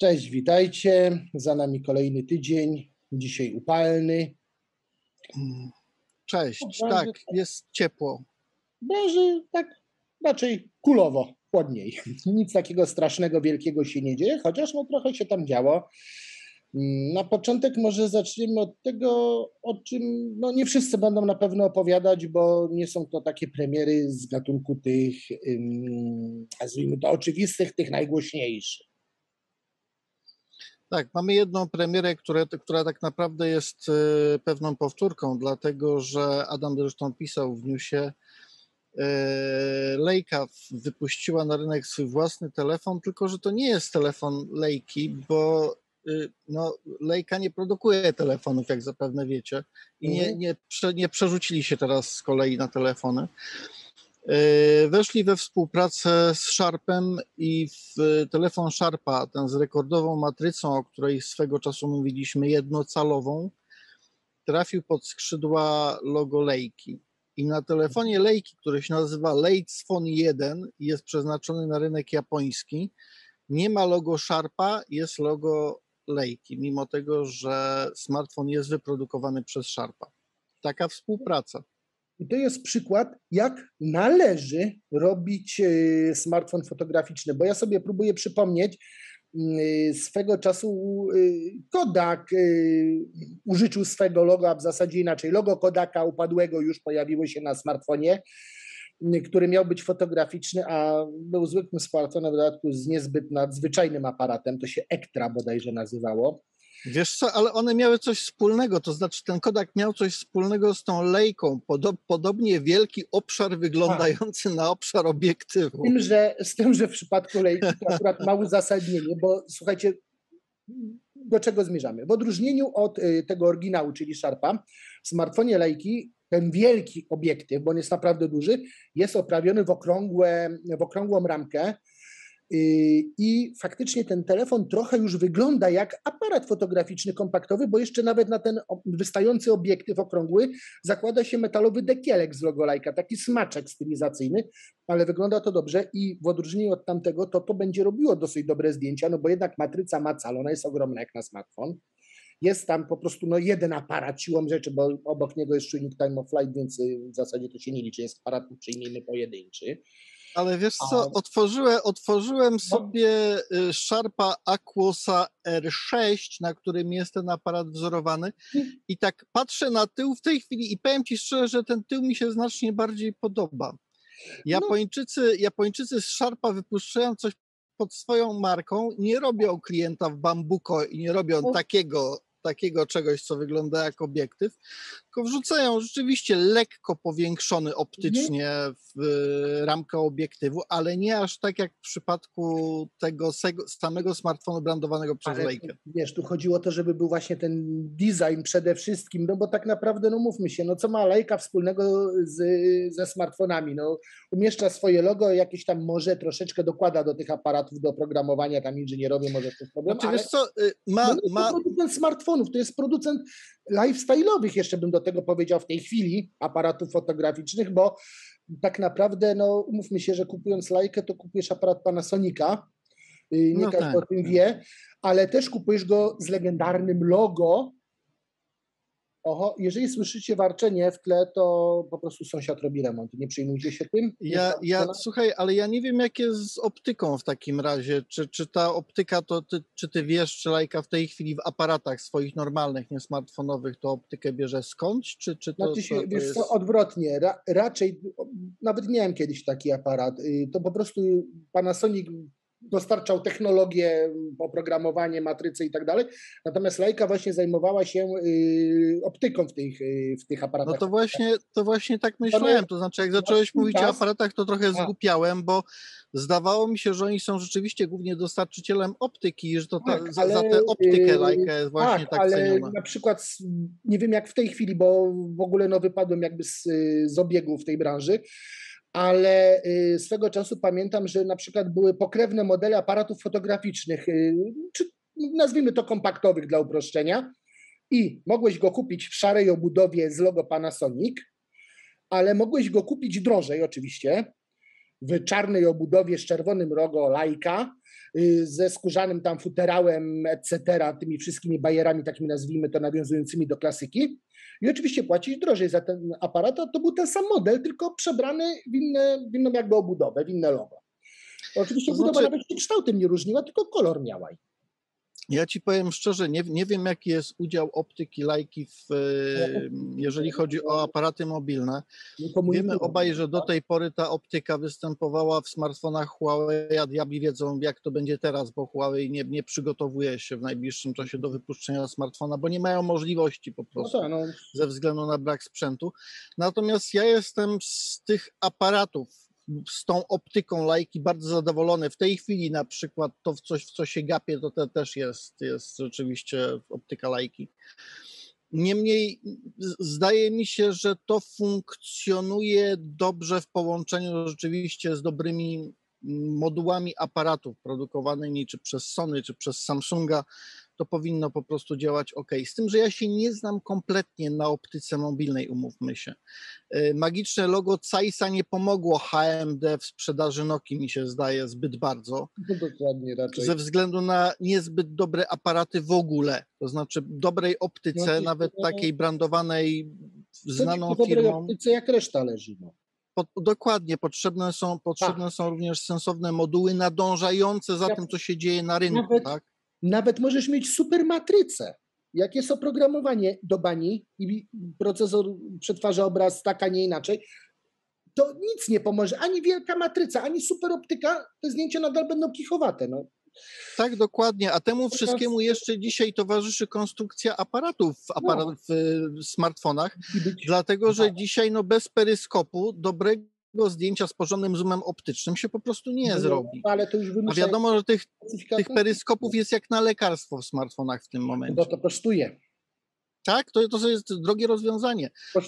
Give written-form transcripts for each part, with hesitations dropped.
Cześć, witajcie. Za nami kolejny tydzień, dzisiaj upalny. Cześć, tak, jest ciepło. Branży tak raczej kulowo, chłodniej. Nic takiego strasznego, wielkiego się nie dzieje, chociaż trochę się tam działo. Na początek może zaczniemy od tego, o czym nie wszyscy będą na pewno opowiadać, bo nie są to takie premiery z gatunku tych, nazwijmy to, oczywistych, tych najgłośniejszych. Tak, mamy jedną premierę, która tak naprawdę jest pewną powtórką, dlatego że Adam zresztą pisał w newsie, Leica wypuściła na rynek swój własny telefon, tylko że to nie jest telefon Leici, bo Leica nie produkuje telefonów, jak zapewne wiecie, i nie przerzucili się teraz z kolei na telefony. Weszli we współpracę z Sharpem i w telefon Sharpa, ten z rekordową matrycą, o której swego czasu mówiliśmy, jednocalową, trafił pod skrzydła logo Leici. I na telefonie Leici, który się nazywa Leitphone 1 i jest przeznaczony na rynek japoński, nie ma logo Sharpa, jest logo Leici, mimo tego, że smartfon jest wyprodukowany przez Sharpa. Taka współpraca. I to jest przykład, jak należy robić smartfon fotograficzny, bo ja sobie próbuję przypomnieć, swego czasu Kodak użyczył swego logo, a w zasadzie inaczej, logo Kodaka upadłego już pojawiło się na smartfonie, który miał być fotograficzny, a był zwykłym smartfonem w dodatku z niezbyt nadzwyczajnym aparatem, to się Ektra bodajże nazywało. Wiesz co, ale one miały coś wspólnego, to znaczy ten Kodak miał coś wspólnego z tą Leiką, podobnie wielki obszar wyglądający na obszar obiektywu. Z tym, że w przypadku Leici to akurat ma uzasadnienie, bo słuchajcie, do czego zmierzamy? W odróżnieniu od tego oryginału, czyli Sharpa, w smartfonie Leici ten wielki obiektyw, bo on jest naprawdę duży, jest oprawiony w okrągłą ramkę, i faktycznie ten telefon trochę już wygląda jak aparat fotograficzny kompaktowy, bo jeszcze nawet na ten wystający obiektyw okrągły zakłada się metalowy dekielek z logo Leica, taki smaczek stylizacyjny, ale wygląda to dobrze i w odróżnieniu od tamtego to będzie robiło dosyć dobre zdjęcia, bo jednak matryca ma cal, ona jest ogromna jak na smartfon. Jest tam po prostu jeden aparat siłą rzeczy, bo obok niego jest czujnik time of flight, więc w zasadzie to się nie liczy, jest aparat, przyjmijmy, pojedynczy. Ale wiesz co, otworzyłem sobie Sharpa Aquosa R6, na którym jest ten aparat wzorowany i tak patrzę na tył w tej chwili i powiem Ci szczerze, że ten tył mi się znacznie bardziej podoba. Japończycy z Sharpa wypuszczają coś pod swoją marką, nie robią klienta w bambuko i nie robią takiego czegoś, co wygląda jak obiektyw, tylko wrzucają rzeczywiście lekko powiększony optycznie w ramkę obiektywu, ale nie aż tak jak w przypadku tego samego smartfonu brandowanego przez Leikę. Wiesz, tu chodziło o to, żeby był właśnie ten design przede wszystkim, bo tak naprawdę, mówmy się, co ma Leica wspólnego ze smartfonami? Umieszcza swoje logo, jakieś tam może troszeczkę dokłada do tych aparatów, do oprogramowania, tam inżynierowie może to problem, znaczy, wiesz co, to producent smartfonów, to jest producent lifestyle'owych, jeszcze bym do tego powiedział w tej chwili, aparatów fotograficznych, bo tak naprawdę, umówmy się, że kupując Leikę, to kupujesz aparat Panasonica, nie każdy o tym wie, ale też kupujesz go z legendarnym logo. Jeżeli słyszycie warczenie w tle, to po prostu sąsiad robi remont. Nie przejmujcie się tym. Słuchaj, ale ja nie wiem, jak jest z optyką w takim razie. Czy ta optyka, czy ty wiesz, czy Leica w tej chwili w aparatach swoich normalnych, nie smartfonowych, to optykę bierze skądś? Czy to wiesz co, odwrotnie. Raczej, nawet miałem kiedyś taki aparat. To po prostu Panasonic dostarczał technologię, oprogramowanie, matrycy i tak dalej. Natomiast Leica właśnie zajmowała się optyką w tych aparatach. To właśnie tak myślałem. To znaczy, jak zacząłeś mówić o aparatach, to trochę zgłupiałem, bo zdawało mi się, że oni są rzeczywiście głównie dostarczycielem optyki, że to za tę optykę Leica jest właśnie tak ceniona. Ale na przykład, nie wiem jak w tej chwili, bo w ogóle wypadłem jakby z obiegu w tej branży, ale swego czasu pamiętam, że na przykład były pokrewne modele aparatów fotograficznych, czy nazwijmy to kompaktowych dla uproszczenia, i mogłeś go kupić w szarej obudowie z logo Panasonic, ale mogłeś go kupić drożej oczywiście w czarnej obudowie z czerwonym logo Leica, ze skórzanym tam futerałem, etc., tymi wszystkimi bajerami, takimi nazwijmy to, nawiązującymi do klasyki. I oczywiście płacić drożej za ten aparat, to był ten sam model, tylko przebrany w inną jakby obudowę, w inne logo. Oczywiście budowa nawet się kształtem nie różniła, tylko kolor miała. Ja ci powiem szczerze, nie wiem jaki jest udział optyki Leica, jeżeli chodzi o aparaty mobilne. Wiemy obaj, że do tej pory ta optyka występowała w smartfonach Huawei, a diabli wiedzą jak to będzie teraz, bo Huawei nie przygotowuje się w najbliższym czasie do wypuszczenia smartfona, bo nie mają możliwości po prostu ze względu na brak sprzętu. Natomiast ja jestem z tych aparatów, z tą optyką Leica bardzo zadowolony. W tej chwili na przykład to w co się gapię, to też jest rzeczywiście optyka Leica. Niemniej zdaje mi się, że to funkcjonuje dobrze w połączeniu rzeczywiście z dobrymi modułami aparatów produkowanymi czy przez Sony, czy przez Samsunga. To powinno po prostu działać ok. Z tym, że ja się nie znam kompletnie na optyce mobilnej, umówmy się. Magiczne logo Zeissa nie pomogło HMD w sprzedaży Nokii, mi się zdaje, zbyt bardzo. No dokładnie raczej. Ze względu na niezbyt dobre aparaty w ogóle. To znaczy dobrej optyce, nawet takiej brandowanej, znaną firmą. Dobrej optyce jak reszta leży. No. Dokładnie, potrzebne są również sensowne moduły nadążające za tym, co się dzieje na rynku. Nawet możesz mieć super matrycę. Jak jest oprogramowanie do bani i procesor przetwarza obraz tak, a nie inaczej, to nic nie pomoże. Ani wielka matryca, ani super optyka, te zdjęcia nadal będą kichowate. No. Tak, dokładnie. A temu wszystkiemu jeszcze dzisiaj towarzyszy konstrukcja aparatów w smartfonach, dlatego że dzisiaj bez peryskopu dobrego zdjęcia z porządnym zoomem optycznym się po prostu nie zrobi. Ale to już a wiadomo, że tych peryskopów jest jak na lekarstwo w smartfonach w tym momencie. Bo to kosztuje. Tak, to jest drogie rozwiązanie.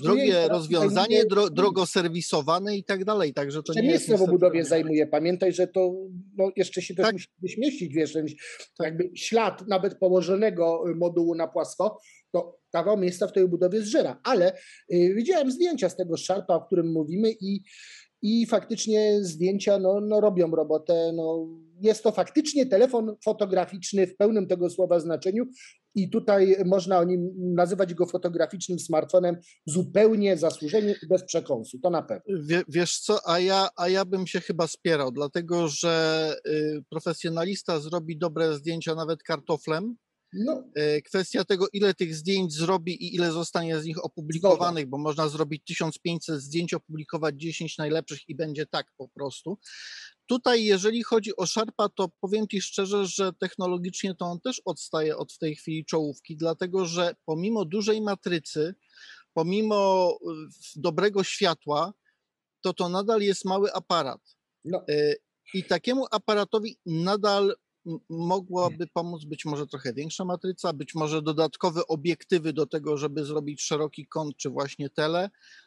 Drogo serwisowane i tak dalej. Także to nie jest miejsce w obudowie zajmuje. Pamiętaj, że to jeszcze się też musi zmieścić, wiesz, jakby ślad nawet położonego modułu na płasko, to kawał miejsca w tej obudowie zżera. Ale widziałem zdjęcia z tego Sharpa, o którym mówimy i faktycznie zdjęcia robią robotę. Jest to faktycznie telefon fotograficzny w pełnym tego słowa znaczeniu i tutaj można o nim nazywać go fotograficznym smartfonem zupełnie zasłużenie i bez przekąsu, to na pewno. Wiesz co, a ja bym się chyba spierał, dlatego że profesjonalista zrobi dobre zdjęcia nawet kartoflem. Kwestia tego, ile tych zdjęć zrobi i ile zostanie z nich opublikowanych, bo można zrobić 1500 zdjęć, opublikować 10 najlepszych i będzie tak po prostu. Tutaj, jeżeli chodzi o Sharpa, to powiem Ci szczerze, że technologicznie to on też odstaje od w tej chwili czołówki, dlatego że pomimo dużej matrycy, pomimo dobrego światła, to nadal jest mały aparat. I takiemu aparatowi nadal mogłaby pomóc być może trochę większa matryca, być może dodatkowe obiektywy do tego, żeby zrobić szeroki kąt, czy właśnie tele.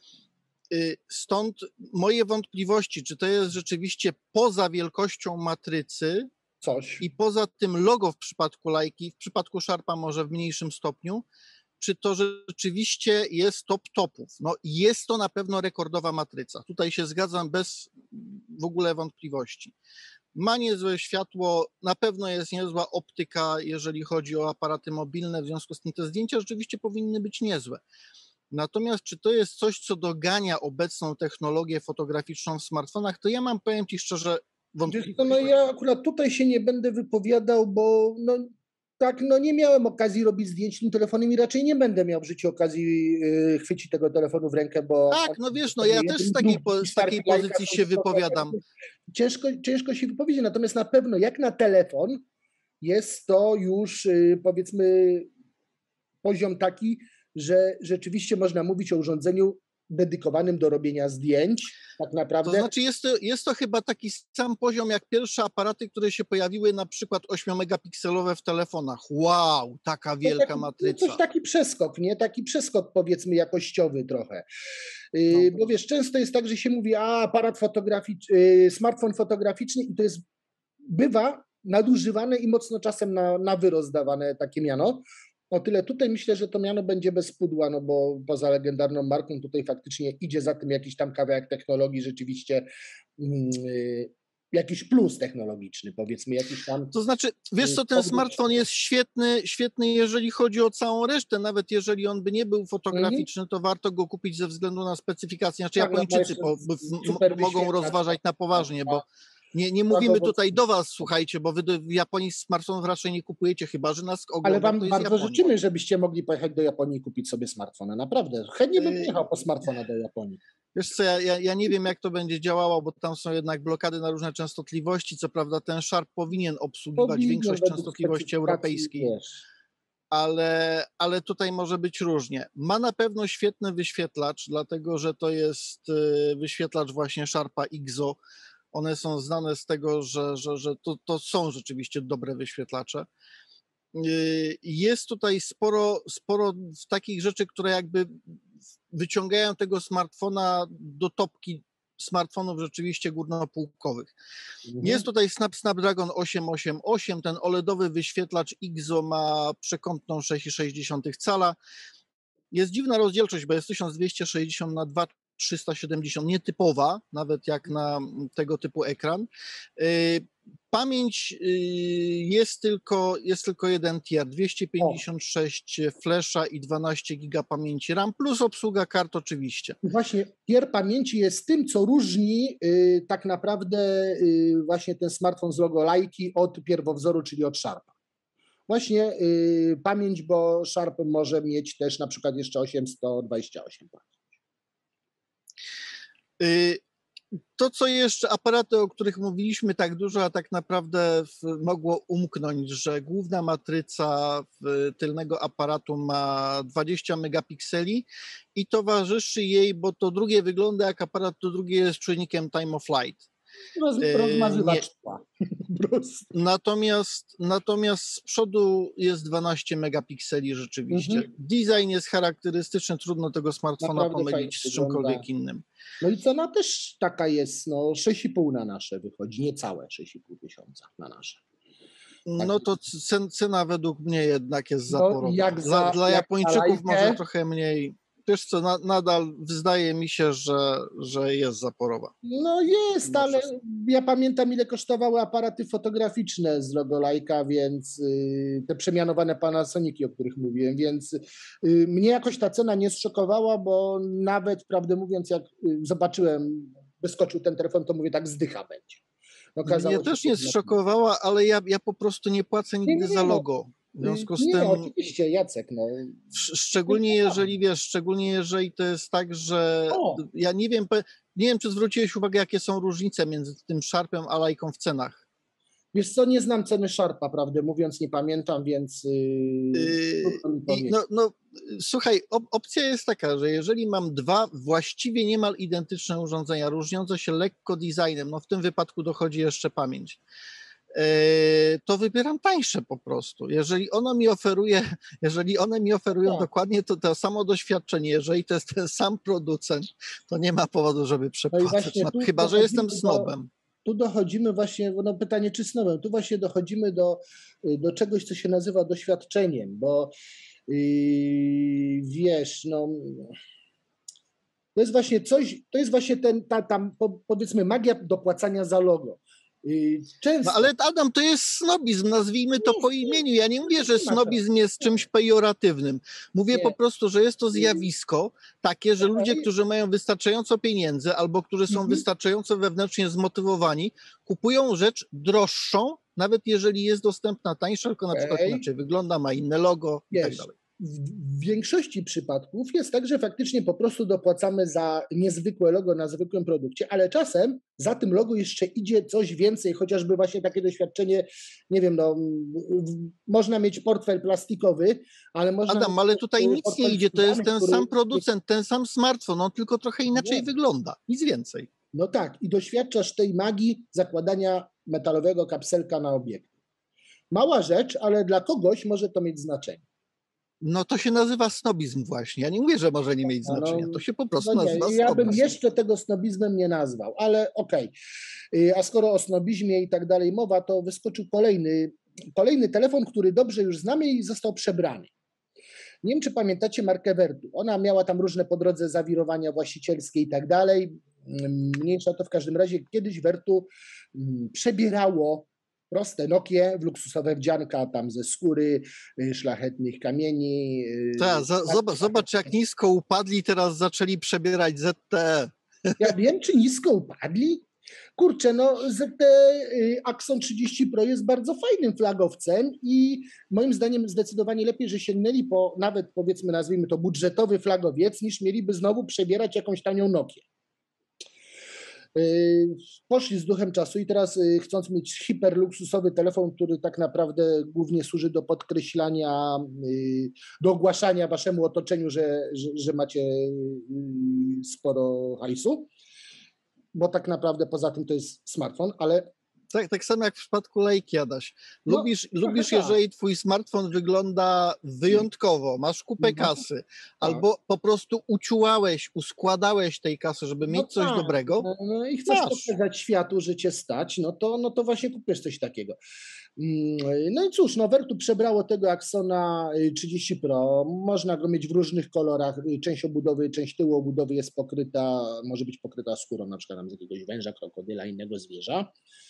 Stąd moje wątpliwości, czy to jest rzeczywiście poza wielkością matrycy i poza tym logo w przypadku Leica, w przypadku Sharpa może w mniejszym stopniu, czy to rzeczywiście jest top topów. Jest to na pewno rekordowa matryca. Tutaj się zgadzam bez w ogóle wątpliwości. Ma niezłe światło, na pewno jest niezła optyka, jeżeli chodzi o aparaty mobilne, w związku z tym te zdjęcia rzeczywiście powinny być niezłe. Natomiast czy to jest coś, co dogania obecną technologię fotograficzną w smartfonach, to ja mam, powiem Ci szczerze, wątpliwości. Ja akurat tutaj się nie będę wypowiadał, bo nie miałem okazji robić zdjęć tym telefonem i raczej nie będę miał w życiu okazji chwycić tego telefonu w rękę, bo... Tak, wiesz, ja też z takiej pozycji się wypowiadam. Ciężko się wypowiedzieć, natomiast na pewno jak na telefon jest to już powiedzmy poziom taki, że rzeczywiście można mówić o urządzeniu dedykowanym do robienia zdjęć, tak naprawdę. To znaczy jest to chyba taki sam poziom jak pierwsze aparaty, które się pojawiły, na przykład 8-megapikselowe w telefonach. Wow, taka wielka matryca. Taki przeskok, nie? Taki przeskok powiedzmy jakościowy trochę. Bo wiesz, często jest tak, że się mówi, aparat fotograficzny, smartfon fotograficzny i to bywa nadużywane i mocno czasem na wyrost dawane takie miano. O tyle tutaj myślę, że to miano będzie bez pudła, no bo poza legendarną marką tutaj faktycznie idzie za tym jakiś tam kawałek technologii, rzeczywiście jakiś plus technologiczny, powiedzmy, jakiś tam. To znaczy, wiesz co, ten smartfon jest świetny, jeżeli chodzi o całą resztę, nawet jeżeli on by nie był fotograficzny, to warto go kupić ze względu na specyfikację. Znaczy Tak, no, Japończycy mogą rozważać na poważnie, bo nie mówimy tutaj do was, słuchajcie, bo wy w Japonii smartfonów raczej nie kupujecie, chyba że nas ogląda. Ale wam to jest bardzo Japonia. życzymy, żebyście mogli pojechać do Japonii i kupić sobie smartfona. Naprawdę. Chętnie bym pojechał po smartfona do Japonii. Wiesz co, ja nie wiem, jak to będzie działało, bo tam są jednak blokady na różne częstotliwości. Co prawda ten Sharp powinien obsługiwać większość częstotliwości europejskiej, ale tutaj może być różnie. Ma na pewno świetny wyświetlacz, dlatego że to jest wyświetlacz właśnie Sharpa IGZO. One są znane z tego, że to są rzeczywiście dobre wyświetlacze. Jest tutaj sporo takich rzeczy, które jakby wyciągają tego smartfona do topki smartfonów rzeczywiście górnopółkowych. Jest tutaj Snapdragon 888, ten OLEDowy wyświetlacz IGZO ma przekątną 6,6 cala. Jest dziwna rozdzielczość, bo jest 1260 na 2370, nietypowa, nawet jak na tego typu ekran. Pamięć jest tylko jeden tier, 256 flasha i 12 giga pamięci RAM, plus obsługa kart oczywiście. Właśnie tier pamięci jest tym, co różni tak naprawdę właśnie ten smartfon z logo Laiki od pierwowzoru, czyli od Sharpa. Właśnie pamięć, bo Sharp może mieć też na przykład jeszcze 828. To, co jeszcze, aparaty, o których mówiliśmy tak dużo, a tak naprawdę mogło umknąć, że główna matryca tylnego aparatu ma 20 megapikseli i towarzyszy jej, bo to drugie wygląda jak aparat, to drugie jest czujnikiem time of flight. Rozmazywacz tła. Natomiast z przodu jest 12 megapikseli rzeczywiście. Design jest charakterystyczny, trudno tego smartfona naprawdę pomylić z czymkolwiek innym. No i cena też taka jest, no 6,5 na nasze wychodzi, niecałe 6,5 tysiąca na nasze. Tak. No to cena według mnie jednak jest zaporowa. Dla Japończyków może trochę mniej. Wiesz co, nadal zdaje mi się, że jest zaporowa. No jest, ale ja pamiętam, ile kosztowały aparaty fotograficzne z logo Leica, więc te przemianowane Panasoniki, o których mówiłem, więc mnie jakoś ta cena nie zszokowała, bo nawet, prawdę mówiąc, jak zobaczyłem, wyskoczył ten telefon, to mówię, tak zdycha będzie. Mnie też nie zszokowała, ale ja po prostu nie płacę nigdy za logo. W związku z tym. Oczywiście, Jacek. No. Szczególnie jeżeli to jest tak, że ja nie wiem, czy zwróciłeś uwagę, jakie są różnice między tym Sharpem a Leiką w cenach. Wiesz co, nie znam ceny Sharpa, prawdę mówiąc, nie pamiętam, więc słuchaj, opcja jest taka, że jeżeli mam dwa właściwie niemal identyczne urządzenia, różniące się lekko designem, no w tym wypadku dochodzi jeszcze pamięć, to wybieram tańsze po prostu. Jeżeli one mi oferują dokładnie to samo doświadczenie, jeżeli to jest ten sam producent, to nie ma powodu, żeby przepłacać, chyba że jestem snobem. Tu dochodzimy właśnie, no pytanie czy snobem, tu właśnie dochodzimy do czegoś, co się nazywa doświadczeniem, bo wiesz, no to jest właśnie coś, to jest właśnie powiedzmy magia dopłacania za logo. No ale Adam, to jest snobizm, nazwijmy to po imieniu. Ja nie mówię, że snobizm jest czymś pejoratywnym. Mówię po prostu, że jest to zjawisko takie, że ludzie, którzy mają wystarczająco pieniędzy albo którzy są wystarczająco wewnętrznie zmotywowani, kupują rzecz droższą, nawet jeżeli jest dostępna tańsza, tylko na przykład inaczej wygląda, ma inne logo i tak dalej. W większości przypadków jest tak, że faktycznie po prostu dopłacamy za niezwykłe logo na zwykłym produkcie, ale czasem za tym logo jeszcze idzie coś więcej, chociażby właśnie takie doświadczenie, nie wiem, no, można mieć portfel plastikowy, ale można... Adam, ale tutaj nic nie idzie, to jest ten sam producent, ten sam smartfon, on tylko trochę inaczej wygląda, nic więcej. No tak, i doświadczasz tej magii zakładania metalowego kapselka na obiektyw. Mała rzecz, ale dla kogoś może to mieć znaczenie. No to się nazywa snobizm właśnie. Ja nie mówię, że może nie mieć znaczenia. To się po prostu nazywa snobizm. Ja bym jeszcze tego snobizmem nie nazwał, ale okej. A skoro o snobizmie i tak dalej mowa, to wyskoczył kolejny telefon, który dobrze już znamy i został przebrany. Nie wiem, czy pamiętacie markę Vertu. Ona miała tam różne po drodze zawirowania właścicielskie i tak dalej. Mniejsza to w każdym razie. Kiedyś Vertu przebierało proste Nokie w luksusowe wdzianka tam ze skóry, szlachetnych kamieni. Tak, zobacz jak nisko upadli, teraz zaczęli przebierać ZTE. Ja wiem, czy nisko upadli? Kurczę, no ZTE Axon 30 Pro jest bardzo fajnym flagowcem i moim zdaniem zdecydowanie lepiej, że sięgnęli po nawet, powiedzmy, nazwijmy to budżetowy flagowiec, niż mieliby znowu przebierać jakąś tanią Nokię. Poszli z duchem czasu i teraz chcąc mieć hiperluksusowy telefon, który tak naprawdę głównie służy do podkreślania, do ogłaszania waszemu otoczeniu, że macie sporo hajsu, bo tak naprawdę poza tym to jest smartfon, ale Tak samo jak w przypadku Lejki, Adaś. Lubisz, tak. jeżeli twój smartfon wygląda wyjątkowo, masz kupę kasy, albo po prostu uskładałeś tej kasy, żeby mieć coś dobrego. No i chcesz pokazać światu, że cię stać, no to właśnie kupujesz coś takiego. No i cóż, Vertu przebrało tego Axona 30 Pro. Można go mieć w różnych kolorach. Część obudowy, część tyłu obudowy jest pokryta, może być pokryta skórą, na przykład z jakiegoś węża, krokodyla, innego zwierza.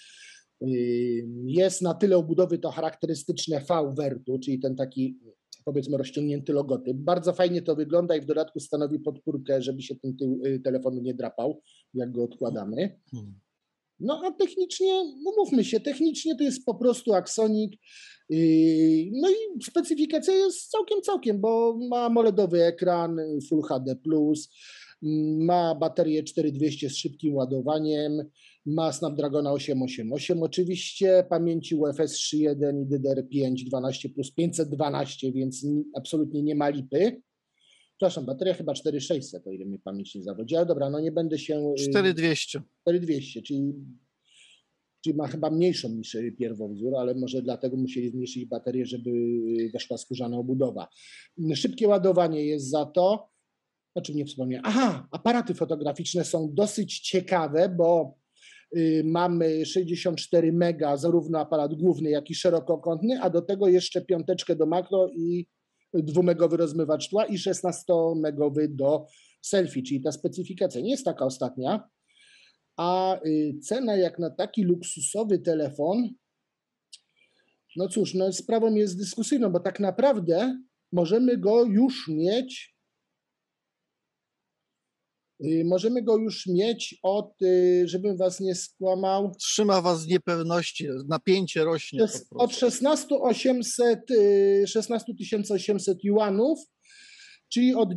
Jest na tyle obudowy to charakterystyczne V Vertu, czyli ten taki, powiedzmy, rozciągnięty logotyp. Bardzo fajnie to wygląda i w dodatku stanowi podpórkę, żeby się ten tył telefonu nie drapał, jak go odkładamy. No a technicznie, umówmy się, technicznie to jest po prostu Axonik. No i specyfikacja jest całkiem, bo ma AMOLEDowy ekran, Full HD+, ma baterię 4200 z szybkim ładowaniem, ma Snapdragona 888 oczywiście, pamięci UFS 3.1 i DDR5 12 plus 512, więc absolutnie nie ma lipy. Przepraszam, bateria chyba 4600, o ile mi pamięć nie zawodzi, ale dobra, no nie będę się... 4200. 4200, czyli ma chyba mniejszą niż pierwowzór, ale może dlatego musieli zmniejszyć baterię, żeby weszła skórzana obudowa. Szybkie ładowanie jest za to. O czym nie wspomniałem? Aha, aparaty fotograficzne są dosyć ciekawe, bo mamy 64 mega, zarówno aparat główny, jak i szerokokątny, a do tego jeszcze 5 do makro i 2-megowy rozmywacz tła i 16-megowy do selfie, czyli ta specyfikacja nie jest taka ostatnia, a cena jak na taki luksusowy telefon, no cóż, no sprawą jest dyskusyjną, bo tak naprawdę możemy go już mieć od, żebym was nie skłamał. Trzyma was z niepewności, napięcie rośnie. Od 16 800 juanów, czyli od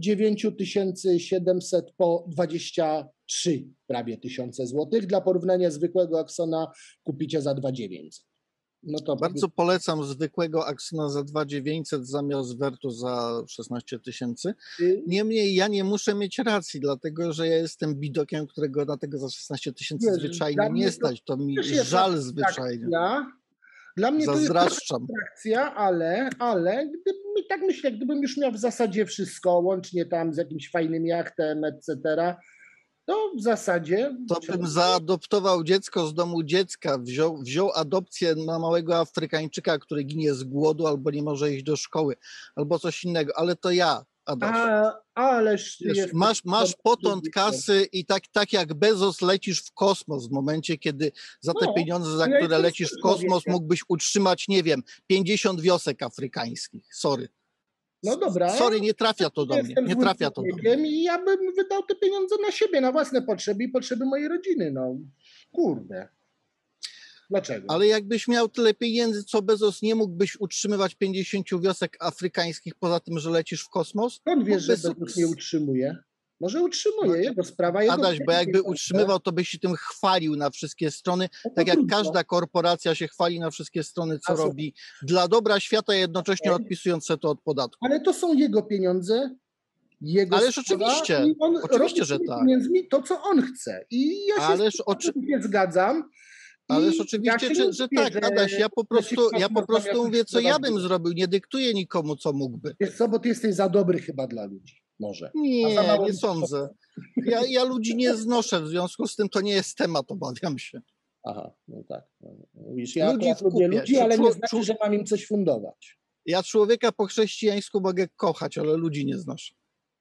9700 po 23 prawie tysiące złotych. Dla porównania zwykłego Axona kupicie za 2900. No to bardzo polecam zwykłego Axona za 2900 zamiast Vertu za 16 000. Niemniej ja nie muszę mieć racji, dlatego że ja jestem bidokiem, którego na tego za 16 000 zwyczajnie nie stać. To mi żal zwyczajnie. Dla mnie zazdraszczam. To jest atrakcja, ale tak myślę, gdybym już miał w zasadzie wszystko, łącznie tam z jakimś fajnym jachtem, etc., to w zasadzie... To bym zaadoptował dziecko z domu dziecka, wziął adopcję na małego Afrykańczyka, który ginie z głodu albo nie może iść do szkoły, albo coś innego, ale to ja, Adaś. Ależ masz potąd kasy i tak jak Bezos lecisz w kosmos w momencie, kiedy za te pieniądze, za które lecisz w kosmos, mógłbyś utrzymać, nie wiem, 50 wiosek afrykańskich. Sorry. No dobra. Sorry, nie trafia to do mnie. Nie trafia to do mnie. I ja bym wydał te pieniądze na siebie, na własne potrzeby i potrzeby mojej rodziny. No kurde. Dlaczego? Ale jakbyś miał tyle pieniędzy, co Bezos, nie mógłbyś utrzymywać 50 wiosek afrykańskich poza tym, że lecisz w kosmos? Skąd wiesz, że Bezos nie utrzymuje? Może utrzymuje, jego sprawa. Adaś, bo jakby utrzymywał, to byś się tym chwalił na wszystkie strony, tak jak każda korporacja się chwali na wszystkie strony, co robi dla dobra świata, jednocześnie odpisując się to od podatku. Ale to są jego pieniądze, Ależ oczywiście, oczywiście, że tak. Pieniędzmi to, co on chce. I ja się nie zgadzam. Ależ oczywiście, że tak, Adaś, ja po prostu mówię, co ja bym zrobił, nie dyktuję nikomu, co mógłby. Wiesz co, bo ty jesteś za dobry chyba dla ludzi, może. Nie sądzę. Ja ludzi nie znoszę, w związku z tym to nie jest temat, obawiam się. Aha, no tak. Wiesz, ja lubię ludzi, ale nie znaczy, że mam im coś fundować. Ja człowieka po chrześcijańsku mogę kochać, ale ludzi nie znoszę.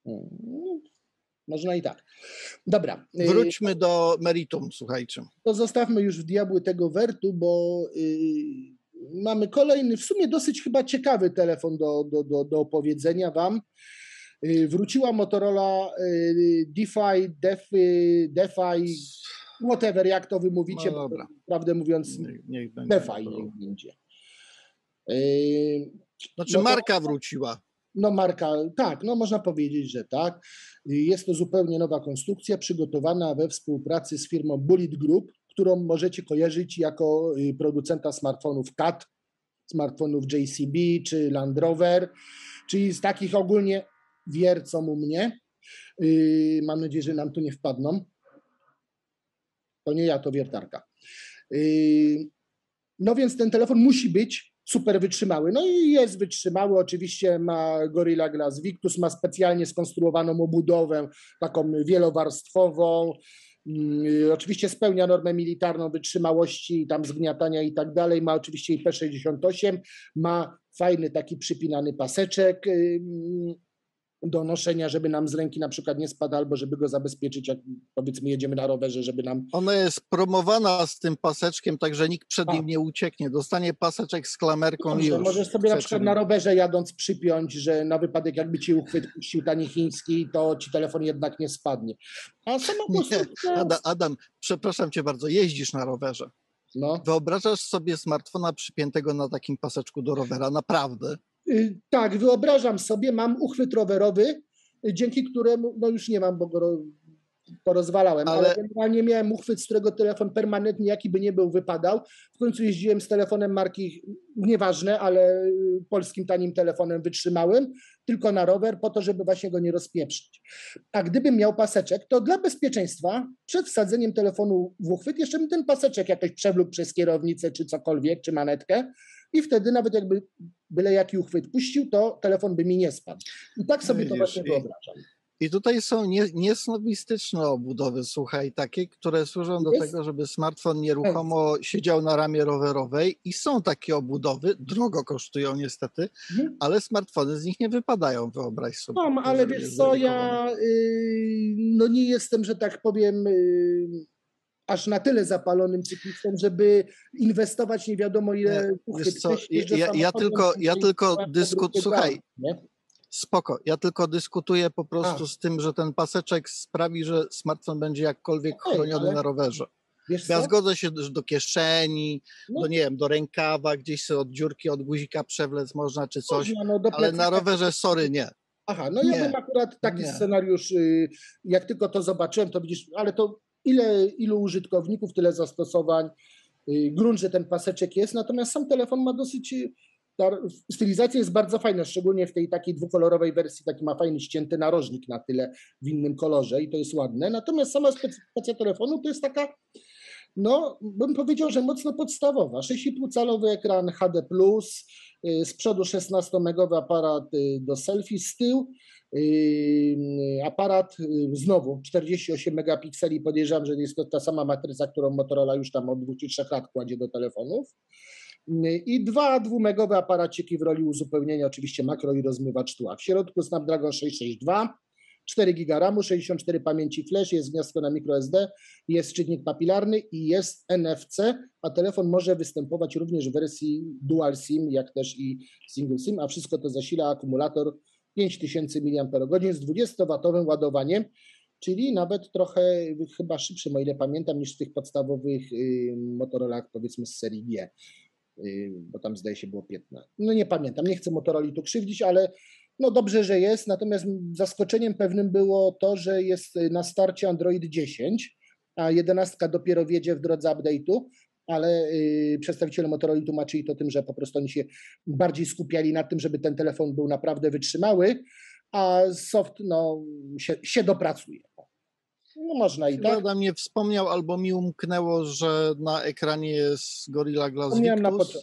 Można i tak. Dobra. Wróćmy do meritum, słuchajcie. To zostawmy już w diabły tego wertu, bo mamy kolejny, w sumie dosyć chyba ciekawy telefon do opowiedzenia wam. Wróciła Motorola DeFi, whatever, jak to wy mówicie, No bo prawdę mówiąc, niech będzie DeFi niech będzie. Znaczy marka wróciła. No marka, tak, no można powiedzieć, że tak. Jest to zupełnie nowa konstrukcja przygotowana we współpracy z firmą Bullet Group, którą możecie kojarzyć jako producenta smartfonów CAT, smartfonów JCB czy Land Rover, czyli z takich ogólnie wiercą u mnie. Mam nadzieję, że nam tu nie wpadną. To nie ja, to wiertarka. No więc ten telefon musi być super wytrzymały. No i jest wytrzymały, oczywiście ma Gorilla Glass Victus, ma specjalnie skonstruowaną obudowę, taką wielowarstwową, oczywiście spełnia normę militarną wytrzymałości, tam zgniatania i tak dalej, ma oczywiście IP68, ma fajny taki przypinany paseczek do noszenia, żeby nam z ręki na przykład nie spadł, albo żeby go zabezpieczyć, jak powiedzmy jedziemy na rowerze, żeby nam... Ona jest promowana z tym paseczkiem, tak że nikt przed nim nie ucieknie. Dostanie paseczek z klamerką. Dobrze, już. możesz sobie na przykład na rowerze jadąc przypiąć, że na wypadek jakby ci uchwyt puścił tani chiński, to ci telefon jednak nie spadnie. A sama konstrukcja... Adam, przepraszam cię bardzo, jeździsz na rowerze. No. Wyobrażasz sobie smartfona przypiętego na takim paseczku do rowera? Naprawdę? Tak, wyobrażam sobie, mam uchwyt rowerowy, dzięki któremu, no już nie mam, bo go porozwalałem, ale generalnie miałem uchwyt, z którego telefon permanentnie, jaki by nie był, wypadał. W końcu jeździłem z telefonem marki, nieważne, ale polskim tanim telefonem wytrzymałym, tylko na rower, po to, żeby właśnie go nie rozpieprzyć. A gdybym miał paseczek, to dla bezpieczeństwa przed wsadzeniem telefonu w uchwyt jeszcze bym ten paseczek jakoś przewlókł przez kierownicę, czy cokolwiek, czy manetkę i wtedy nawet jakby byle jaki uchwyt puścił, to telefon by mi nie spadł. I tak sobie to właśnie wyobrażam. I tutaj są niesnobistyczne obudowy, słuchaj, takie, które służą do tego, żeby smartfon nieruchomo siedział na ramię rowerowej i są takie obudowy, drogo kosztują niestety, ale smartfony z nich nie wypadają, wyobraź sobie. Mam, ale wiesz co, ja no nie jestem, że tak powiem, aż na tyle zapalonym cyklistą, żeby inwestować nie wiadomo ile. Słuchaj, spoko, ja tylko dyskutuję po prostu z tym, że ten paseczek sprawi, że smartfon będzie jakkolwiek chroniony na rowerze. Ja zgodzę się do kieszeni, nie wiem, do rękawa, gdzieś sobie od dziurki, od guzika przewlec można czy coś, ale na rowerze sorry, nie. Aha, no ja bym akurat taki scenariusz, jak tylko to zobaczyłem, to widzisz, ale to ilu użytkowników, tyle zastosowań, grunt, że ten paseczek jest, natomiast sam telefon ma dosyć, stylizacja jest bardzo fajna, szczególnie w tej takiej dwukolorowej wersji, taki ma fajny ścięty narożnik na tyle w innym kolorze i to jest ładne, natomiast sama specyfikacja telefonu to jest taka, no bym powiedział, że mocno podstawowa, 6,5-calowy ekran HD+, z przodu 16-megowy aparat do selfie, z tyłu aparat znowu 48 megapikseli, podejrzewam, że jest to ta sama matryca, którą Motorola już tam od 2 czy 3 lat kładzie do telefonów i 2 dwumegowe aparaciki w roli uzupełnienia, oczywiście makro i rozmywacz tła. W środku Snapdragon 662, 4 GB RAMu, 64 pamięci flash, jest gniazdko na microSD, jest czytnik papilarny i jest NFC, a telefon może występować również w wersji Dual SIM, jak też i Single SIM, a wszystko to zasila akumulator 5000 mAh z 20W ładowaniem, czyli nawet trochę chyba szybszym, o ile pamiętam, niż w tych podstawowych Motorolach, powiedzmy z serii G, bo tam zdaje się było 15. No nie pamiętam, nie chcę Motorola tu krzywdzić, ale no dobrze, że jest, natomiast zaskoczeniem pewnym było to, że jest na starcie Android 10, a 11 dopiero wjedzie w drodze update'u, ale przedstawiciele Motorola tłumaczyli to tym, że po prostu oni się bardziej skupiali na tym, żeby ten telefon był naprawdę wytrzymały, a soft no, się dopracuje. No można i tak. Adam nie wspomniał albo mi umknęło, że na ekranie jest Gorilla Glass Victus.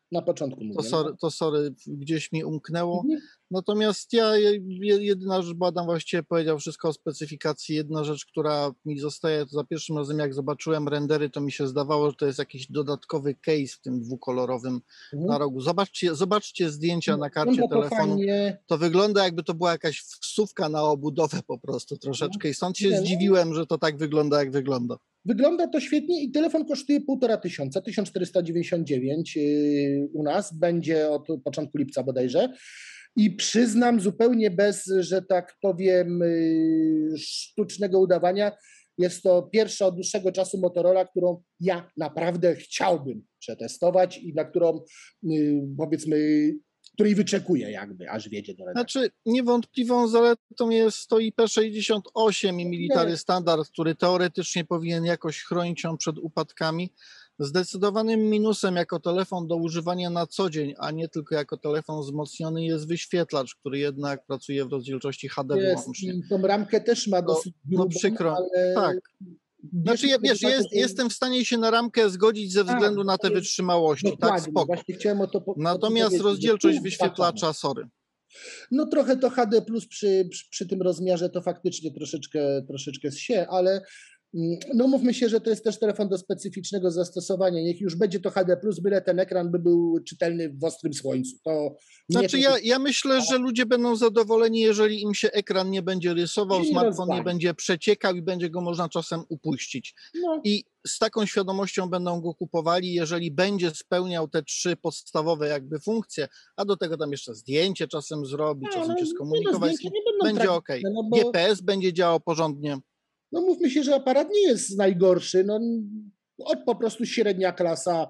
Na początku mówię. To sorry, gdzieś mi umknęło. Mhm. Natomiast ja jedyna rzecz, bo Adam właściwie powiedział wszystko o specyfikacji. Jedna rzecz, która mi zostaje, to za pierwszym razem jak zobaczyłem rendery, to mi się zdawało, że to jest jakiś dodatkowy case w tym dwukolorowym na rogu. Zobaczcie zdjęcia na karcie telefonu. Fajnie. To wygląda, jakby to była jakaś wsówka na obudowę po prostu troszeczkę i stąd się zdziwiłem, że to tak wygląda, jak wygląda. Wygląda to świetnie i telefon kosztuje 1500, 1499 u nas, będzie od początku lipca bodajże. I przyznam zupełnie bez, że tak powiem, sztucznego udawania, jest to pierwsza od dłuższego czasu Motorola, którą ja naprawdę chciałbym przetestować i na którą, powiedzmy, której wyczekuję jakby, aż wjedzie do redakcji. Znaczy niewątpliwą zaletą jest to IP68 i Military Standard, który teoretycznie powinien jakoś chronić ją przed upadkami. Zdecydowanym minusem jako telefon do używania na co dzień, a nie tylko jako telefon wzmocniony, jest wyświetlacz, który jednak pracuje w rozdzielczości HD wyłącznie. I tą ramkę też ma dosyć grubą, no przykro, ale... tak. Znaczy, jestem w stanie się na ramkę zgodzić ze względu na te wytrzymałości, tak, spoko. Chciałem o to Natomiast rozdzielczość wyświetlacza, sorry. No trochę to HD plus przy tym rozmiarze to faktycznie troszeczkę zsie, ale no mówmy się, że to jest też telefon do specyficznego zastosowania. Niech już będzie to HD plus, byle ten ekran by był czytelny w ostrym słońcu. Znaczy ja myślę, że ludzie będą zadowoleni, jeżeli im się ekran nie będzie rysował, smartfon nie będzie przeciekał i będzie go można czasem upuścić. No. I z taką świadomością będą go kupowali, jeżeli będzie spełniał te 3 podstawowe jakby funkcje, a do tego tam jeszcze zdjęcie czasem zrobić, czasem się skomunikować, będzie ok. GPS będzie działał porządnie. No mówmy się, że aparat nie jest najgorszy, po prostu średnia klasa,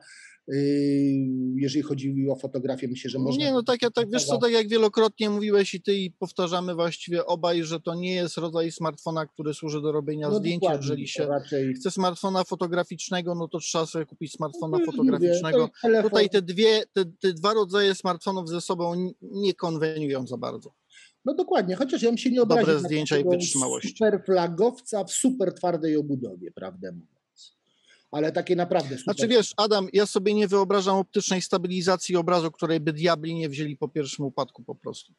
jeżeli chodzi o fotografię, myślę, że można... Nie, no tak jak wielokrotnie mówiłeś i ty i powtarzamy właściwie obaj, że to nie jest rodzaj smartfona, który służy do robienia zdjęć. Jeżeli się chce smartfona fotograficznego, no to trzeba sobie kupić smartfona fotograficznego. Tutaj te dwa rodzaje smartfonów ze sobą nie konweniują za bardzo. No dokładnie, chociaż ja bym się nie obraził. Dobre zdjęcia i wytrzymałości. Super flagowca w super twardej obudowie, prawdę mówiąc. Ale takie naprawdę super. Znaczy wiesz, Adam, ja sobie nie wyobrażam optycznej stabilizacji obrazu, której by diabli nie wzięli po pierwszym upadku po prostu.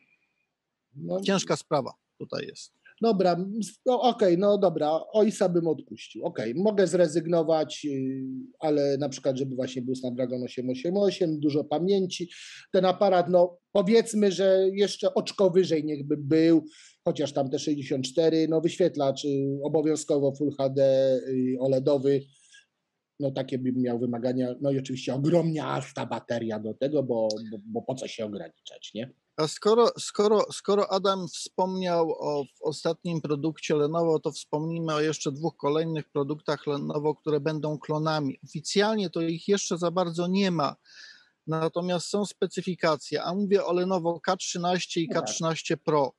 Ciężka sprawa tutaj jest. Dobra, dobra, OIS-a bym odpuścił. Mogę zrezygnować, ale na przykład, żeby właśnie był Snapdragon 888, dużo pamięci. Ten aparat, powiedzmy, że jeszcze oczko wyżej niechby był, chociaż tam te 64, wyświetlacz obowiązkowo Full HD OLEDowy, takie bym miał wymagania, i oczywiście ogromnie ta bateria do tego, bo po co się ograniczać, nie? A skoro Adam wspomniał o ostatnim produkcie Lenovo, to wspomnijmy o jeszcze 2 kolejnych produktach Lenovo, które będą klonami. Oficjalnie to ich jeszcze za bardzo nie ma, natomiast są specyfikacje, a mówię o Lenovo K13 i K13 Pro.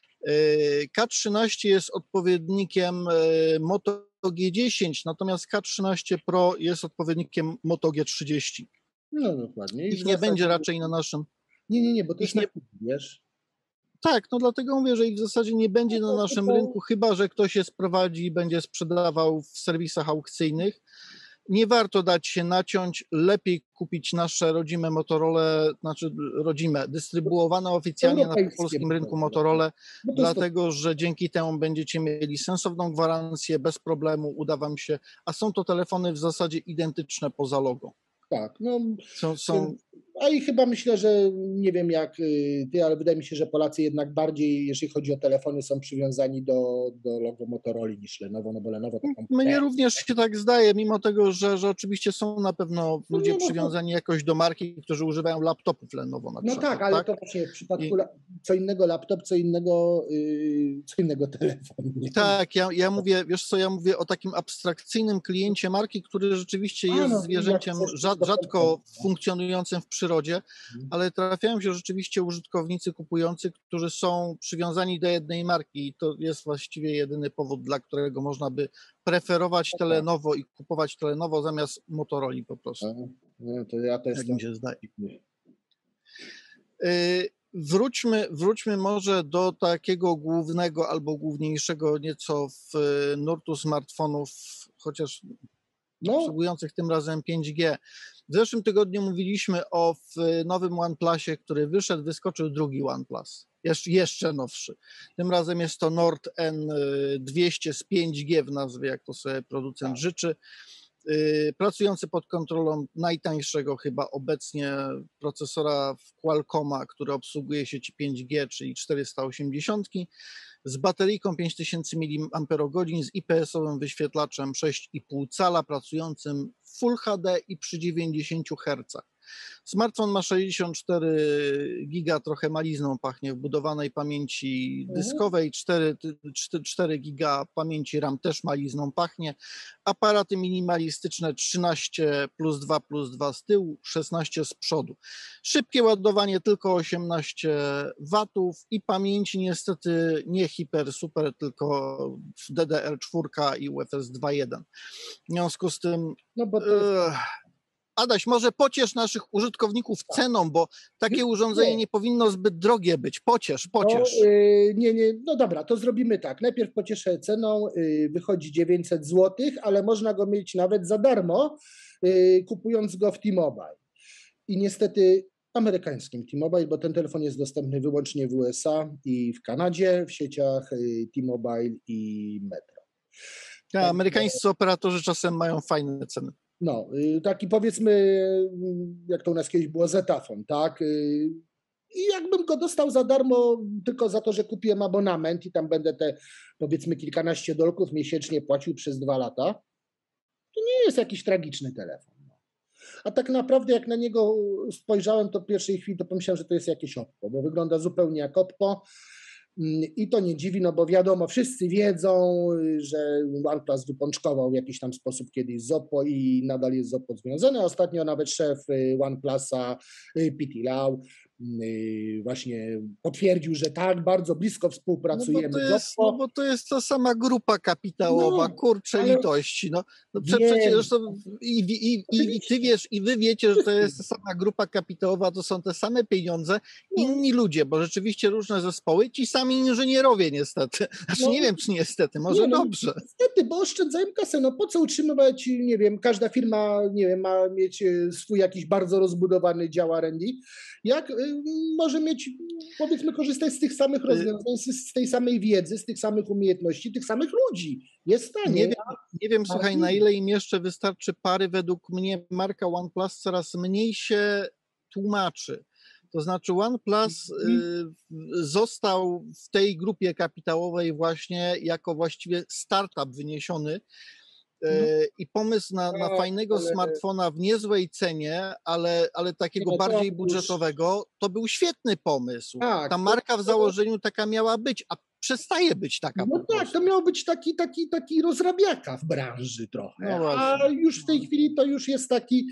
K13 jest odpowiednikiem Moto G10, natomiast K13 Pro jest odpowiednikiem Moto G30. No dokładnie. Ich nie będzie raczej na naszym... Nie, bo to jest wiesz? Tak, dlatego mówię, że ich w zasadzie nie będzie na naszym rynku, chyba że ktoś je sprowadzi i będzie sprzedawał w serwisach aukcyjnych. Nie warto dać się naciąć, lepiej kupić nasze rodzime Motorola, dystrybuowane oficjalnie na polskim rynku Motorola, dlatego że dzięki temu będziecie mieli sensowną gwarancję, bez problemu, uda wam się, a są to telefony w zasadzie identyczne poza logo. Tak, są... A i chyba myślę, że nie wiem jak ty, ale wydaje mi się, że Polacy jednak bardziej, jeżeli chodzi o telefony, są przywiązani do logo Motorola niż Lenovo, bo Lenovo to Mnie również się tak zdaje, mimo tego, że oczywiście są na pewno ludzie przywiązani jakoś do marki, którzy używają laptopów Lenovo na przykład. Tak, ale to właśnie w przypadku co innego laptop, co innego telefon. Nie? Tak, ja mówię, wiesz co, ja mówię o takim abstrakcyjnym kliencie marki, który rzeczywiście jest zwierzęciem rzadko funkcjonującym w przyrodzie, ale trafiają się rzeczywiście użytkownicy kupujący, którzy są przywiązani do jednej marki i to jest właściwie jedyny powód, dla którego można by preferować Lenovo i kupować Lenovo zamiast Motorola po prostu. To ja też tak mi się zdaje. Wróćmy może do takiego głównego albo główniejszego nieco w nurtu smartfonów, chociaż obsługujących tym razem 5G. W zeszłym tygodniu mówiliśmy o nowym OnePlusie, który wyskoczył drugi OnePlus, jeszcze nowszy. Tym razem jest to Nord N200 z 5G w nazwie, jak to sobie producent życzy. Pracujący pod kontrolą najtańszego chyba obecnie procesora Qualcomma, który obsługuje sieci 5G, czyli 480, z bateryjką 5000 mAh, z IPS-owym wyświetlaczem 6,5 cala, pracującym w Full HD i przy 90 Hz. Smartfon ma 64 giga, trochę malizną pachnie, wbudowanej pamięci dyskowej, 4 giga pamięci RAM też malizną pachnie, aparaty minimalistyczne 13+2+2 z tyłu, 16 z przodu. Szybkie ładowanie tylko 18 watów i pamięci niestety nie hiper, super, tylko DDR4 i UFS 2.1. W związku z tym... No bo to jest... Adaś, może pociesz naszych użytkowników ceną, bo takie urządzenie nie powinno zbyt drogie być. Pociesz. No dobra, to zrobimy tak. Najpierw pocieszę ceną, wychodzi 900 zł, ale można go mieć nawet za darmo, kupując go w T-Mobile. I niestety amerykańskim T-Mobile, bo ten telefon jest dostępny wyłącznie w USA i w Kanadzie, w sieciach T-Mobile i Metro. Amerykańscy operatorzy czasem mają fajne ceny. No, taki powiedzmy, jak to u nas kiedyś było, Zetafon, tak? I jakbym go dostał za darmo tylko za to, że kupiłem abonament i tam będę te powiedzmy kilkanaście dolków miesięcznie płacił przez 2 lata, to nie jest jakiś tragiczny telefon. A tak naprawdę jak na niego spojrzałem, to w pierwszej chwili to pomyślałem, że to jest jakieś Oppo, bo wygląda zupełnie jak Oppo. I to nie dziwi, no bo wiadomo, wszyscy wiedzą, że OnePlus wypączkował w jakiś tam sposób kiedyś z Oppo i nadal jest z Oppo związany. Ostatnio nawet szef OnePlusa, Pete Lau, właśnie potwierdził, że tak, bardzo blisko współpracujemy z Oppo. No bo to jest ta sama grupa kapitałowa, litości. Przecież to i ty wiesz, i wy wiecie, że to jest ta sama grupa kapitałowa, to są te same pieniądze, inni ludzie, bo rzeczywiście różne zespoły, ci sami inżynierowie niestety. Nie wiem, czy niestety, może dobrze. Niestety, bo oszczędzają kasę. No po co utrzymywać, nie wiem, każda firma, nie wiem, ma mieć swój jakiś bardzo rozbudowany dział R&D, jak może mieć, powiedzmy, korzystać z tych samych rozwiązań, z tej samej wiedzy, z tych samych umiejętności, tych samych ludzi. Jest w stanie. Nie wiem, słuchaj, na ile im jeszcze wystarczy pary. Według mnie marka OnePlus coraz mniej się tłumaczy. To znaczy OnePlus został w tej grupie kapitałowej właśnie jako właściwie startup wyniesiony i pomysł na fajnego smartfona w niezłej cenie, ale takiego bardziej budżetowego, to był świetny pomysł. Ta marka w założeniu taka miała być, a przestaje być taka. No tak, to miał być taki rozrabiaka w branży trochę, a już w tej chwili to już jest taki...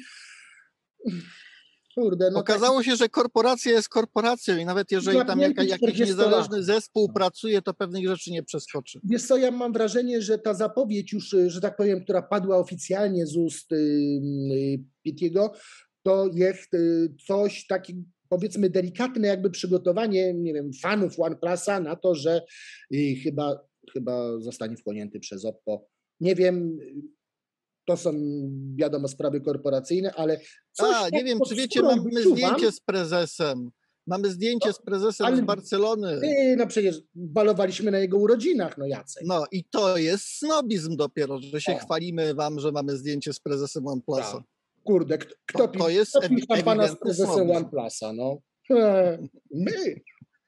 Kurde, Okazało się, że korporacja jest korporacją i nawet jeżeli tam jakiś niezależny zespół pracuje, to pewnych rzeczy nie przeskoczy. Wiesz co, ja mam wrażenie, że ta zapowiedź już, że tak powiem, która padła oficjalnie z ust Pitiego, to jest coś takiego, powiedzmy, delikatne jakby przygotowanie, nie wiem, fanów OnePlusa na to, że chyba zostanie wchłonięty przez Oppo. Nie wiem, to są, wiadomo, sprawy korporacyjne, ale nie wiem, czy wiecie, mamy zdjęcie z prezesem. Mamy zdjęcie z prezesem z Barcelony. No przecież balowaliśmy na jego urodzinach, no Jacek. No i to jest snobizm dopiero, że się chwalimy wam, że mamy zdjęcie z prezesem OnePlusa. Tak. Kurde, kto pisze pana z prezesem OnePlusa, no? My!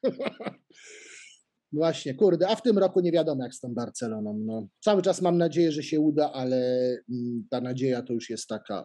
Właśnie, kurde, a w tym roku nie wiadomo jak z tą Barceloną. No. Cały czas mam nadzieję, że się uda, ale ta nadzieja to już jest taka.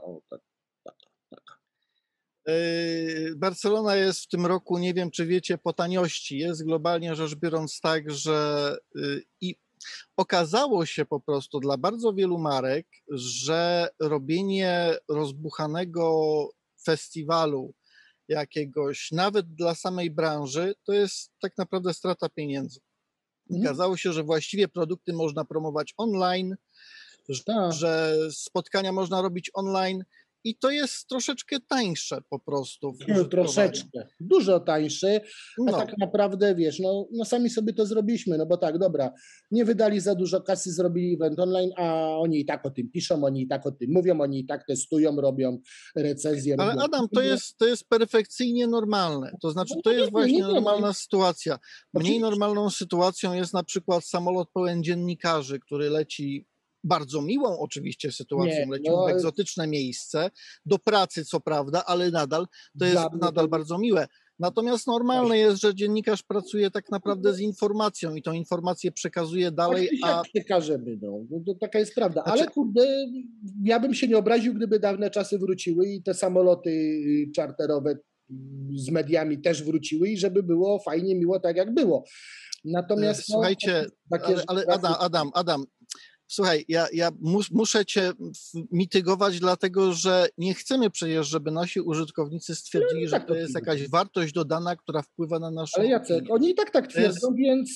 Barcelona jest w tym roku, nie wiem czy wiecie, po taniości. Jest globalnie rzecz biorąc tak, że i okazało się po prostu dla bardzo wielu marek, że robienie rozbuchanego festiwalu jakiegoś, nawet dla samej branży, to jest tak naprawdę strata pieniędzy. Okazało się, że właściwie produkty można promować online, że spotkania można robić online i to jest troszeczkę tańsze po prostu w użytkowaniu. Troszeczkę, dużo tańszy, a No. tak naprawdę, wiesz, no sami sobie to zrobiliśmy, no bo tak, dobra, nie wydali za dużo kasy, zrobili event online, a oni i tak o tym piszą, oni i tak o tym mówią, oni i tak testują, robią recenzje. Ale robią... Adam, to jest perfekcyjnie normalne. To znaczy, to jest właśnie normalna sytuacja. Mniej normalną sytuacją jest na przykład samolot pełen dziennikarzy, który leci bardzo miłą oczywiście sytuacją, lecił w egzotyczne miejsce, do pracy co prawda, ale nadal to jest nadal bardzo miłe. Natomiast normalne jest, że dziennikarz pracuje tak naprawdę z informacją i tą informację przekazuje dalej, a przekażemy, no. To taka jest prawda. Znaczy... Ale kurde, ja bym się nie obraził, gdyby dawne czasy wróciły i te samoloty czarterowe z mediami też wróciły i żeby było fajnie, miło, tak jak było. Natomiast słuchajcie, ale Adam, słuchaj, ja muszę cię mitygować, dlatego że nie chcemy przecież, żeby nasi użytkownicy stwierdzili, że to jest jakaś wartość dodana, która wpływa na naszą opinię. Ale Jacek, oni i tak twierdzą, więc...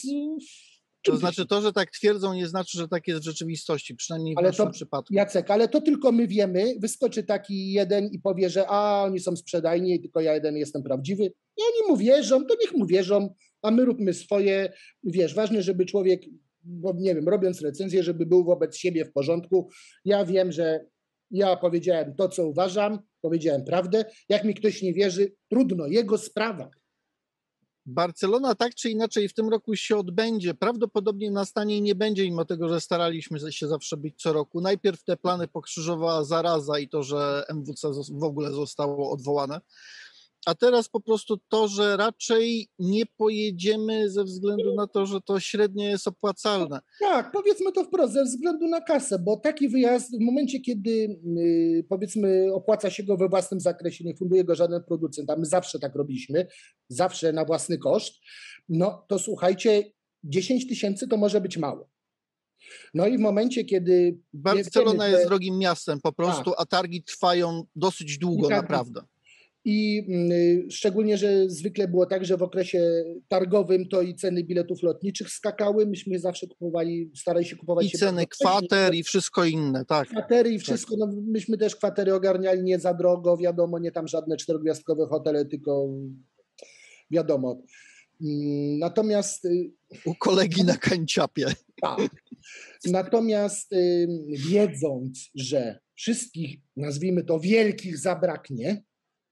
To znaczy to, że tak twierdzą, nie znaczy, że tak jest w rzeczywistości, przynajmniej w naszym przypadku. Jacek, ale to tylko my wiemy, wyskoczy taki jeden i powie, że oni są sprzedajni i tylko ja jeden jestem prawdziwy. I oni mu wierzą, to niech mu wierzą, a my róbmy swoje. Wiesz, ważne, żeby człowiek, bo nie wiem, robiąc recenzję, żeby był wobec siebie w porządku. Ja wiem, że ja powiedziałem to, co uważam, powiedziałem prawdę. Jak mi ktoś nie wierzy, trudno, jego sprawa. Barcelona tak czy inaczej w tym roku się odbędzie. Prawdopodobnie na stanie nie będzie, mimo tego, że staraliśmy się zawsze być co roku. Najpierw te plany pokrzyżowała zaraza i to, że MWC w ogóle zostało odwołane. A teraz po prostu to, że raczej nie pojedziemy ze względu na to, że to średnio jest opłacalne. Tak, powiedzmy to wprost, ze względu na kasę, bo taki wyjazd w momencie, kiedy powiedzmy opłaca się go we własnym zakresie, nie funduje go żaden producent, a my zawsze tak robiliśmy, zawsze na własny koszt, no to słuchajcie, 10 000 to może być mało. No i w momencie, kiedy... Barcelona jest drogim miastem po prostu, a targi trwają dosyć długo, naprawdę. I szczególnie, że zwykle było tak, że w okresie targowym to i ceny biletów lotniczych skakały. Myśmy zawsze starali się kupować... I ceny kwater i wszystko inne, tak. Kwatery i wszystko. No, myśmy też kwatery ogarniali nie za drogo, wiadomo, nie tam żadne 4-gwiazdkowe hotele, tylko wiadomo. Natomiast... U kolegi na kanciapie. Tak. Natomiast wiedząc, że wszystkich, nazwijmy to, wielkich zabraknie,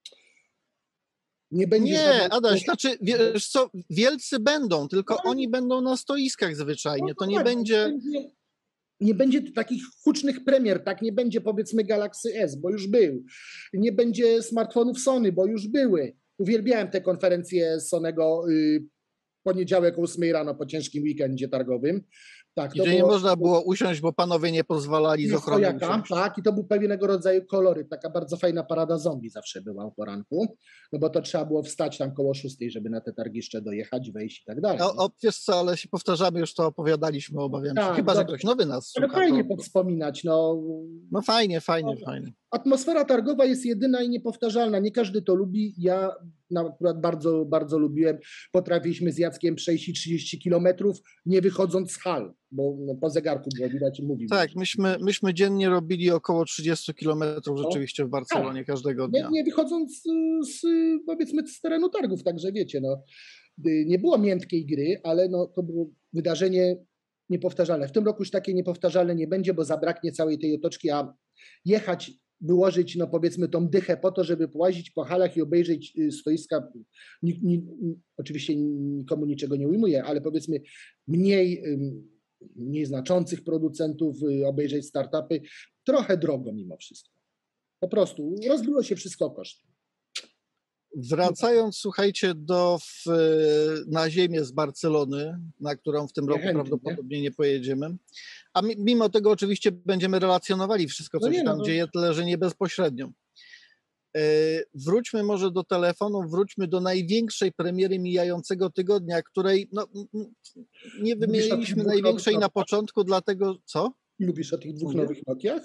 nie, Adaś, znaczy, wiesz co, wielcy będą, tylko oni będą na stoiskach zwyczajnie, to nie będzie... Nie będzie takich hucznych premier, tak, nie będzie powiedzmy Galaxy S, bo już był, nie będzie smartfonów Sony, bo już były. Uwielbiałem te konferencje Sonego poniedziałek o 8 rano po ciężkim weekendzie targowym. Tak, gdzie nie można było usiąść, bo panowie nie pozwalali z ochrony usiąść. Tak, i to był pewnego rodzaju koloryt. Taka bardzo fajna parada zombie zawsze była o poranku, no bo to trzeba było wstać tam koło 6, żeby na te targi jeszcze dojechać, wejść i tak dalej. Wiesz co, ale się powtarzamy, już to opowiadaliśmy, obawiam się. Chyba, że ktoś nowy nas słucha. Ale fajnie powspominać, no. No fajnie. Atmosfera targowa jest jedyna i niepowtarzalna. Nie każdy to lubi. Ja akurat bardzo, bardzo lubiłem. Potrafiliśmy z Jackiem przejść 30 kilometrów, nie wychodząc z hal, bo po zegarku było widać i mówił. Tak, myśmy dziennie robili około 30 kilometrów rzeczywiście w Barcelonie każdego dnia. Nie wychodząc powiedzmy z terenu targów, także wiecie, no, nie było miętkiej gry, ale no, to było wydarzenie niepowtarzalne. W tym roku już takie niepowtarzalne nie będzie, bo zabraknie całej tej otoczki, a jechać, wyłożyć, no powiedzmy, tą dychę po to, żeby połazić po halach i obejrzeć stoiska, oczywiście nikomu niczego nie ujmuję, ale powiedzmy mniej znaczących producentów, obejrzeć startupy, trochę drogo mimo wszystko. Po prostu rozbiło się wszystko o koszty. Wracając, słuchajcie, na ziemię z Barcelony, na którą w tym roku prawdopodobnie nie pojedziemy, a mimo tego oczywiście będziemy relacjonowali wszystko, co się tam dzieje, tyle że nie bezpośrednio. Wróćmy może do telefonu, wróćmy do największej premiery mijającego tygodnia, której nie wymieniliśmy największej na początku, dlatego... Co? Lubisz o tych dwóch nowych Nokiach?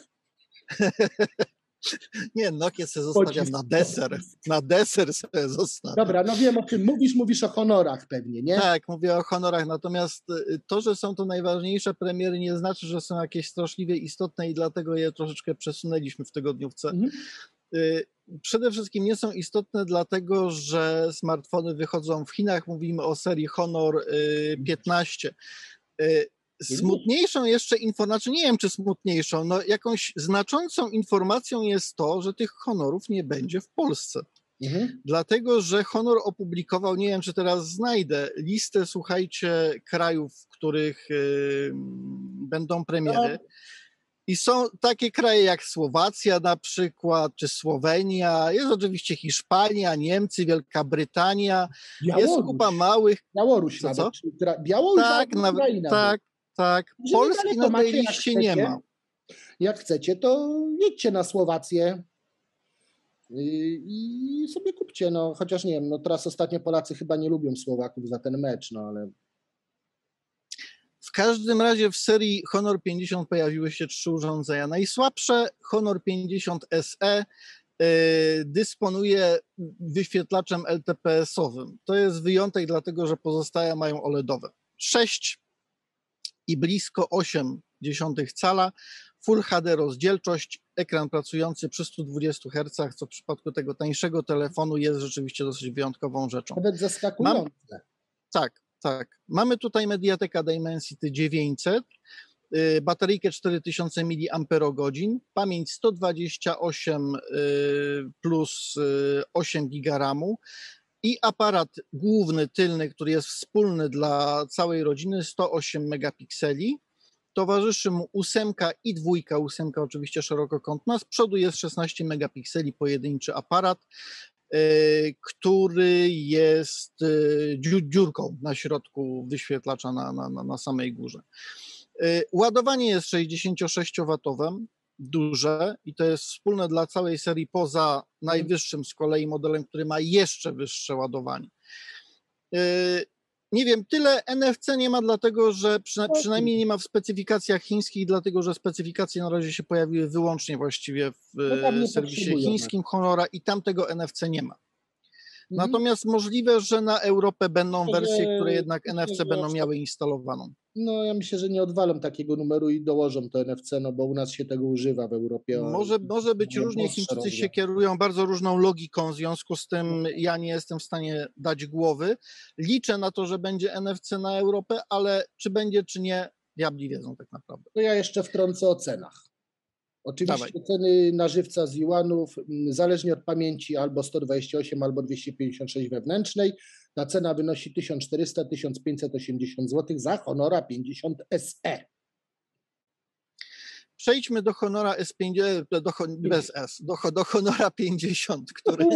Nie, Nokię sobie zostawiam na deser. Na deser sobie zostawiam. Dobra, no wiem o czym mówisz o honorach pewnie, nie? Tak, mówię o honorach, natomiast to, że są to najważniejsze premiery, nie znaczy, że są jakieś straszliwie istotne i dlatego je troszeczkę przesunęliśmy w tygodniówce. Przede wszystkim nie są istotne dlatego, że smartfony wychodzą w Chinach, mówimy o serii Honor 15. Smutniejszą jeszcze informacją, nie wiem czy smutniejszą, no jakąś znaczącą informacją jest to, że tych Honorów nie będzie w Polsce. Dlatego, że Honor opublikował, nie wiem czy teraz znajdę, listę, słuchajcie, krajów, w których będą premiery. I są takie kraje jak Słowacja na przykład, czy Słowenia, jest oczywiście Hiszpania, Niemcy, Wielka Brytania, jest kupa małych... Białoruś co, nawet. co? Białoruś, tak. Polski na tej liście nie ma. Jak chcecie, to jedźcie na Słowację i sobie kupcie, no chociaż nie wiem, no teraz ostatnio Polacy chyba nie lubią Słowaków za ten mecz, no ale... W każdym razie w serii Honor 50 pojawiły się 3 urządzenia. Najsłabsze Honor 50 SE dysponuje wyświetlaczem LTPS-owym. To jest wyjątek, dlatego że pozostałe mają OLED-owe. 6 i blisko 0,8 cala, Full HD rozdzielczość, ekran pracujący przy 120 Hz, co w przypadku tego tańszego telefonu jest rzeczywiście dosyć wyjątkową rzeczą. Nawet zaskakujące. Tak. Mamy tutaj Mediateka Dimensity 900, bateryjkę 4000 mAh, pamięć 128 plus 8 GB RAMu i aparat główny, tylny, który jest wspólny dla całej rodziny, 108 megapikseli. Towarzyszy mu 8 i 2, 8 oczywiście szerokokątna, z przodu jest 16 megapikseli pojedynczy aparat, który jest dziurką na środku wyświetlacza na samej górze. Ładowanie jest 66W, duże i to jest wspólne dla całej serii poza najwyższym z kolei modelem, który ma jeszcze wyższe ładowanie. Nie wiem, tyle NFC nie ma, dlatego że przynajmniej nie ma w specyfikacjach chińskich, dlatego że specyfikacje na razie się pojawiły wyłącznie właściwie w serwisie chińskim Honora i tam tego NFC nie ma. Natomiast możliwe, że na Europę będą wersje, które jednak NFC będą miały instalowaną. No ja myślę, że nie odwalą takiego numeru i dołożą to NFC, no bo u nas się tego używa w Europie. Może być różnie, Chińczycy się kierują bardzo różną logiką, w związku z tym ja nie jestem w stanie dać głowy. Liczę na to, że będzie NFC na Europę, ale czy będzie, czy nie, diabli wiedzą tak naprawdę. To ja jeszcze wtrącę o cenach. Oczywiście ceny na żywca z juanów, zależnie od pamięci, albo 128, albo 256 wewnętrznej. Ta cena wynosi 1400-1580 zł za Honora 50 SE. Przejdźmy do Honora S50, do Honora 50,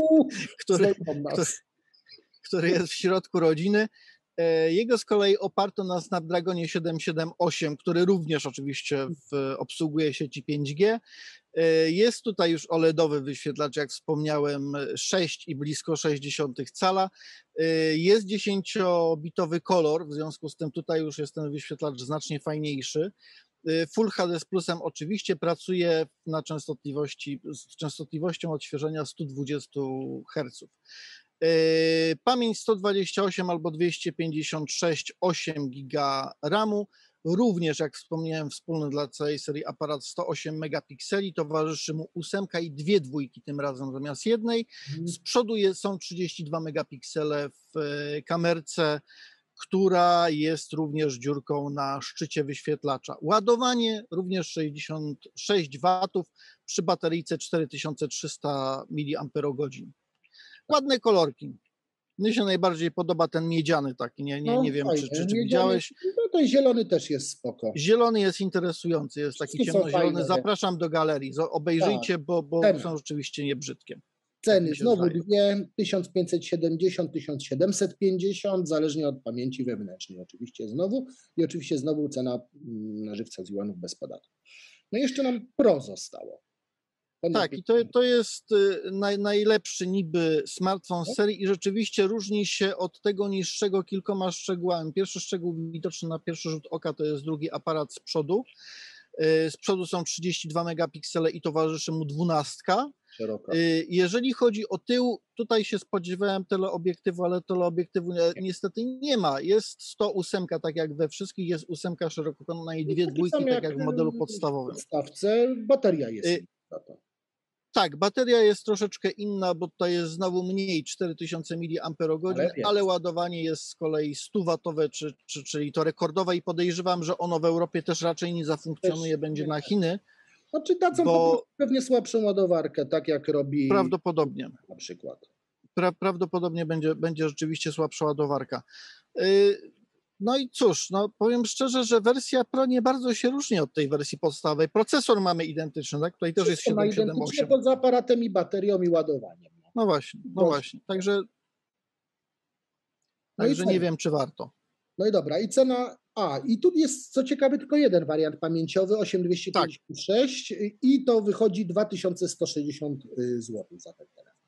który jest w środku rodziny. Jego z kolei oparto na Snapdragonie 778, który również oczywiście obsługuje sieci 5G. Jest tutaj już OLED-owy wyświetlacz, jak wspomniałem, 6 i blisko 0,6 cala. Jest 10-bitowy kolor, w związku z tym tutaj już jest ten wyświetlacz znacznie fajniejszy. Full HD z plusem oczywiście pracuje z częstotliwością odświeżenia 120 Hz. Pamięć 128 albo 256, 8 GB RAMu, również jak wspomniałem wspólny dla całej serii aparat 108 megapikseli, towarzyszy mu 8 i 2 dwójki tym razem zamiast jednej, z przodu są 32 megapiksele w kamerce, która jest również dziurką na szczycie wyświetlacza. Ładowanie również 66 W przy bateryjce 4300 mAh. Ładne kolorki. Mnie się najbardziej podoba ten miedziany taki, nie wiem, czy widziałeś. No to zielony też jest spoko. Zielony jest interesujący, jest taki ciemnozielony. Zapraszam do galerii, obejrzyjcie, bo są rzeczywiście niebrzydkie. Ceny znowu dwie, 1570, 1750, zależnie od pamięci wewnętrznej oczywiście znowu. I oczywiście znowu cena na żywca z juanów bez podatku. No i jeszcze nam Pro zostało. Tak, i to jest najlepszy niby smartfon z serii i rzeczywiście różni się od tego niższego kilkoma szczegółami. Pierwszy szczegół widoczny na pierwszy rzut oka to jest drugi aparat z przodu. Z przodu są 32 megapiksele i towarzyszy mu 12. Szeroka. Jeżeli chodzi o tył, tutaj się spodziewałem teleobiektywu, ale teleobiektywu niestety nie ma. Jest 108, tak jak we wszystkich, jest 8 szerokokątna i 2 dwójki, tak jak w modelu podstawowym. W podstawce bateria jest. Tak, bateria jest troszeczkę inna, bo tutaj jest znowu mniej 4000 mAh, ale ładowanie jest z kolei 100W, czyli to rekordowe i podejrzewam, że ono w Europie też raczej nie zafunkcjonuje, będzie na Chiny. Znaczy dadzą po pewnie słabszą ładowarkę, tak jak robi prawdopodobnie na przykład. Prawdopodobnie będzie rzeczywiście słabsza ładowarka. No i cóż, no powiem szczerze, że wersja Pro nie bardzo się różni od tej wersji podstawowej. Procesor mamy identyczny, tak? Tutaj też jest 778. Poza aparatem i baterią i ładowaniem. No właśnie. Także nie wiem, czy warto. No i dobra, i cena. I tu jest, co ciekawe, tylko jeden wariant pamięciowy, 8256 i to wychodzi 2160 zł za ten telefon.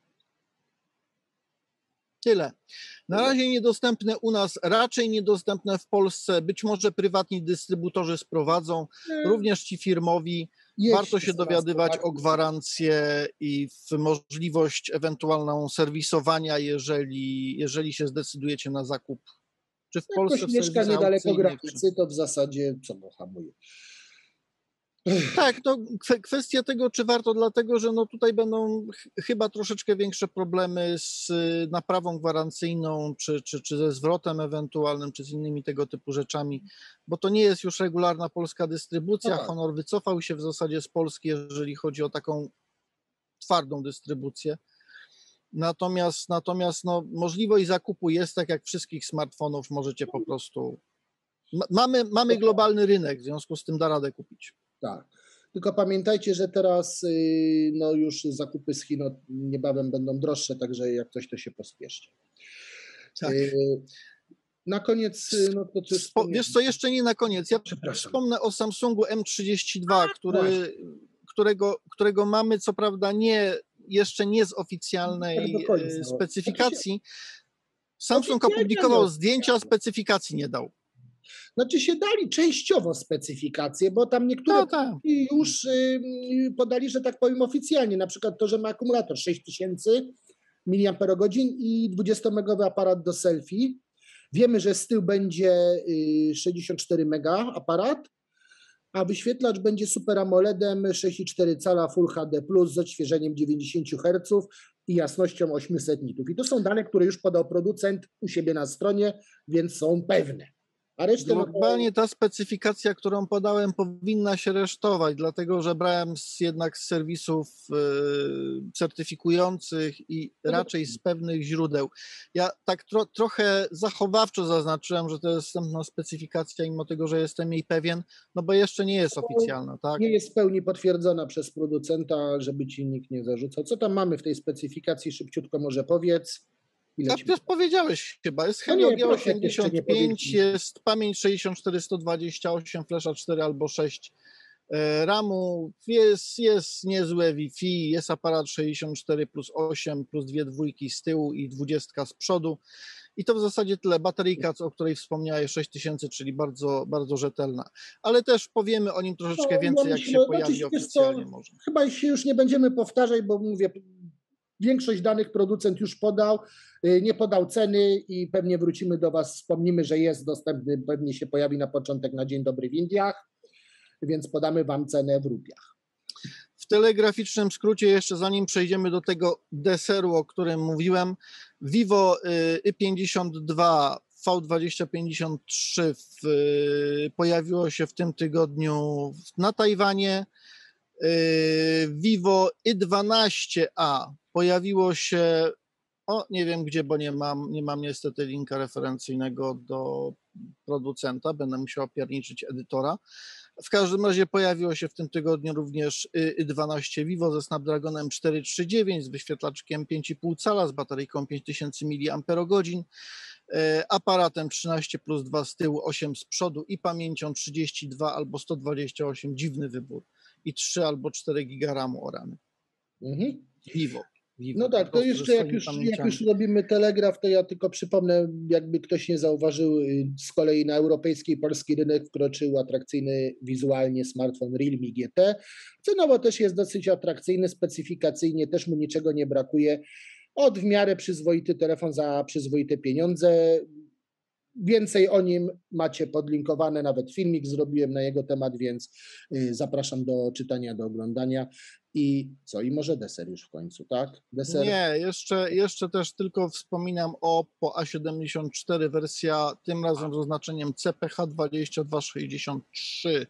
Tyle. Na razie niedostępne u nas, raczej niedostępne w Polsce. Być może prywatni dystrybutorzy sprowadzą, również ci firmowi. Warto się dowiadywać o gwarancję i w możliwość ewentualną serwisowania, jeżeli się zdecydujecie na zakup. Czy w Polsce w mieszka niedaleko granicy, to w zasadzie co go hamuje? Tak, to kwestia tego, czy warto, dlatego że no tutaj będą chyba troszeczkę większe problemy z naprawą gwarancyjną, czy ze zwrotem ewentualnym, czy z innymi tego typu rzeczami, bo to nie jest już regularna polska dystrybucja. Honor wycofał się w zasadzie z Polski, jeżeli chodzi o taką twardą dystrybucję. Natomiast no, możliwość zakupu jest, tak jak wszystkich smartfonów, możecie po prostu... Mamy globalny rynek, w związku z tym da radę kupić. Tak. Tylko pamiętajcie, że teraz no już zakupy z Chin niebawem będą droższe, także jak coś, to się pospieszcie. Tak. Na koniec... No to wiesz co, jeszcze nie na koniec. Ja wspomnę o Samsungu M32, którego mamy, co prawda jeszcze nie z oficjalnej specyfikacji. Samsung opublikował zdjęcia, specyfikacji nie dał. Znaczy się dali częściowo specyfikacje, bo tam niektóre już podali, że tak powiem, oficjalnie. Na przykład to, że ma akumulator 6000 mAh i 20-megowy aparat do selfie. Wiemy, że z tyłu będzie 64 mega aparat, a wyświetlacz będzie Super AMOLEDem 6,4 cala Full HD+, z odświeżeniem 90 Hz i jasnością 800 nitów. I to są dane, które już podał producent u siebie na stronie, więc są pewne. A resztę globalnie ta specyfikacja, którą podałem, powinna się resztować, dlatego że brałem jednak z serwisów certyfikujących i raczej z pewnych źródeł. Ja tak trochę zachowawczo zaznaczyłem, że to jest następna specyfikacja, mimo tego, że jestem jej pewien, no bo jeszcze nie jest oficjalna. Tak? Nie jest w pełni potwierdzona przez producenta, żeby ci nikt nie zarzucał. Co tam mamy w tej specyfikacji? Szybciutko może powiedz. Już powiedziałeś chyba, jest Helio G85, jest pamięć 64, 128, flasha 4 albo 6 RAMu, jest niezłe Wi-Fi, jest aparat 64 plus 8 plus 2 dwójki z tyłu i 20 z przodu i to w zasadzie tyle. Bateryjka, o której wspomniałeś, 6000, czyli bardzo, bardzo rzetelna, ale też powiemy o nim troszeczkę więcej, jak się pojawi oficjalnie może. Chyba się już nie będziemy powtarzać, bo mówię, większość danych producent już podał, nie podał ceny i pewnie wrócimy do Was, wspomnimy, że jest dostępny, pewnie się pojawi na początek na Dzień Dobry w Indiach, więc podamy Wam cenę w rupiach. W telegraficznym skrócie jeszcze, zanim przejdziemy do tego deseru, o którym mówiłem, Vivo Y52 V2053 pojawiło się w tym tygodniu na Tajwanie. Vivo Y12A pojawiło się, nie wiem gdzie, bo nie mam niestety linka referencyjnego do producenta, będę musiał pierniczyć edytora. W każdym razie pojawiło się w tym tygodniu również Y12 Vivo ze Snapdragonem 439, z wyświetlaczkiem 5,5 cala, z bateryjką 5000 mAh, aparatem 13 plus 2 z tyłu, 8 z przodu i pamięcią 32 albo 128, dziwny wybór, i 3 albo 4 giga RAMu o ramy. Vivo. No tak, to jeszcze jak już robimy telegraf, to ja tylko przypomnę, jakby ktoś nie zauważył, z kolei na europejski i polski rynek wkroczył atrakcyjny wizualnie smartfon Realme GT. Cenowo też jest dosyć atrakcyjny, specyfikacyjnie też mu niczego nie brakuje. W miarę przyzwoity telefon za przyzwoite pieniądze. Więcej o nim macie podlinkowane, nawet filmik zrobiłem na jego temat, więc zapraszam do czytania, do oglądania. I co? I może deser już w końcu, tak? Deser. Nie, jeszcze też tylko wspominam o Oppo A74 wersja tym razem z oznaczeniem CPH 2263.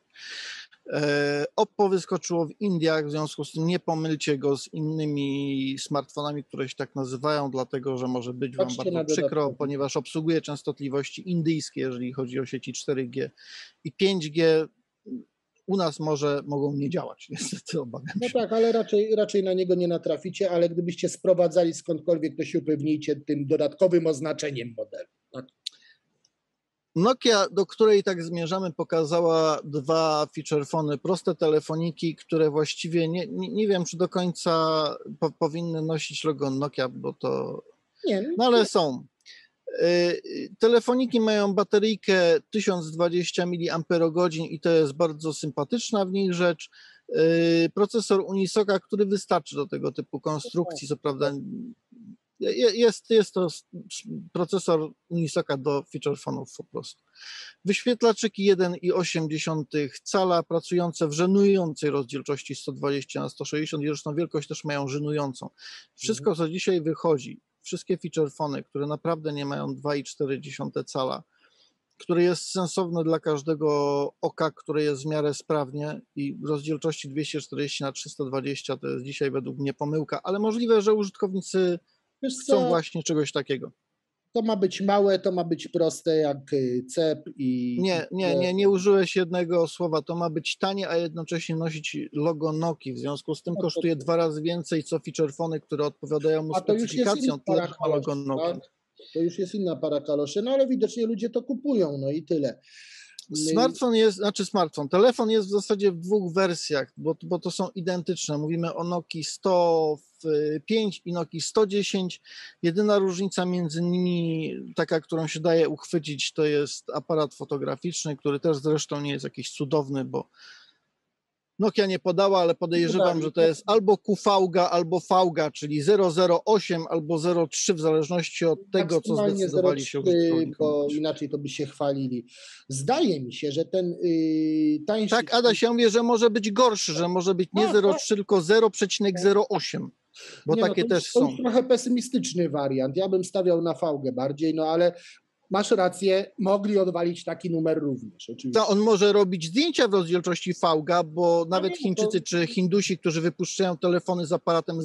Oppo wyskoczyło w Indiach, w związku z tym nie pomylcie go z innymi smartfonami, które się tak nazywają, dlatego że może być Wam Patrzcie bardzo na przykro, dodatkowe. ponieważ obsługuje częstotliwości indyjskie, jeżeli chodzi o sieci 4G i 5G. U nas mogą nie działać, niestety obawiam No się. tak, ale raczej na niego nie natraficie, ale gdybyście sprowadzali skądkolwiek, to się upewnijcie tym dodatkowym oznaczeniem modelu. Tak? Nokia, do której tak zmierzamy, pokazała 2 feature phony, proste telefoniki, które właściwie nie wiem, czy do końca powinny nosić logo Nokia, bo to... Nie, No ale są. Telefoniki mają bateryjkę 1020 mAh i to jest bardzo sympatyczna w nich rzecz. Procesor Unisoca, który wystarczy do tego typu konstrukcji, co prawda jest to procesor Unisoca do feature phone'ów po prostu. Wyświetlaczyki 1,8 cala, pracujące w żenującej rozdzielczości 120x160 i zresztą wielkość też mają żenującą. Wszystko, co dzisiaj wychodzi, wszystkie feature phony, które naprawdę nie mają 2,4 cala, które jest sensowne dla każdego oka, które jest w miarę sprawnie i w rozdzielczości 240x320 to jest dzisiaj według mnie pomyłka, ale możliwe, że użytkownicy wiesz chcą co, właśnie czegoś takiego. to ma być małe, to ma być proste jak cep i... Nie użyłeś jednego słowa. To ma być tanie, a jednocześnie nosić logo Nokii. W związku z tym kosztuje 2 razy więcej co feature phony, które odpowiadają mu A to już jest inna specyfikacją, tyle para że ma logo kaloszy, Nokii. tak? To już jest inna para kaloszy, no ale widocznie ludzie to kupują, no i tyle. Telefon jest w zasadzie w 2 wersjach, bo to są identyczne. Mówimy o Nokii 105 i Nokii 110. Jedyna różnica między nimi, taka, którą się daje uchwycić, to jest aparat fotograficzny, który też zresztą nie jest jakiś cudowny, bo Nokia nie podała, ale podejrzewam, że to jest albo QV-ga, albo V-ga, czyli 008 albo 03, w zależności od tego, co Maksymalnie zdecydowali się 0,3, użytkownikom bo dać. inaczej to by się chwalili. Zdaje mi się, że ten tańszy... Tak, Adaś, ja mówię, że może być gorszy, że może być nie 0,3, tylko 0,08, bo Nie, no takie to też już, to są. już trochę pesymistyczny wariant. Ja bym stawiał na V-gę bardziej, no ale masz rację, mogli odwalić taki numer również, oczywiście. To on może robić zdjęcia w rozdzielczości VGA, bo nawet Chińczycy czy Hindusi, którzy wypuszczają telefony z aparatem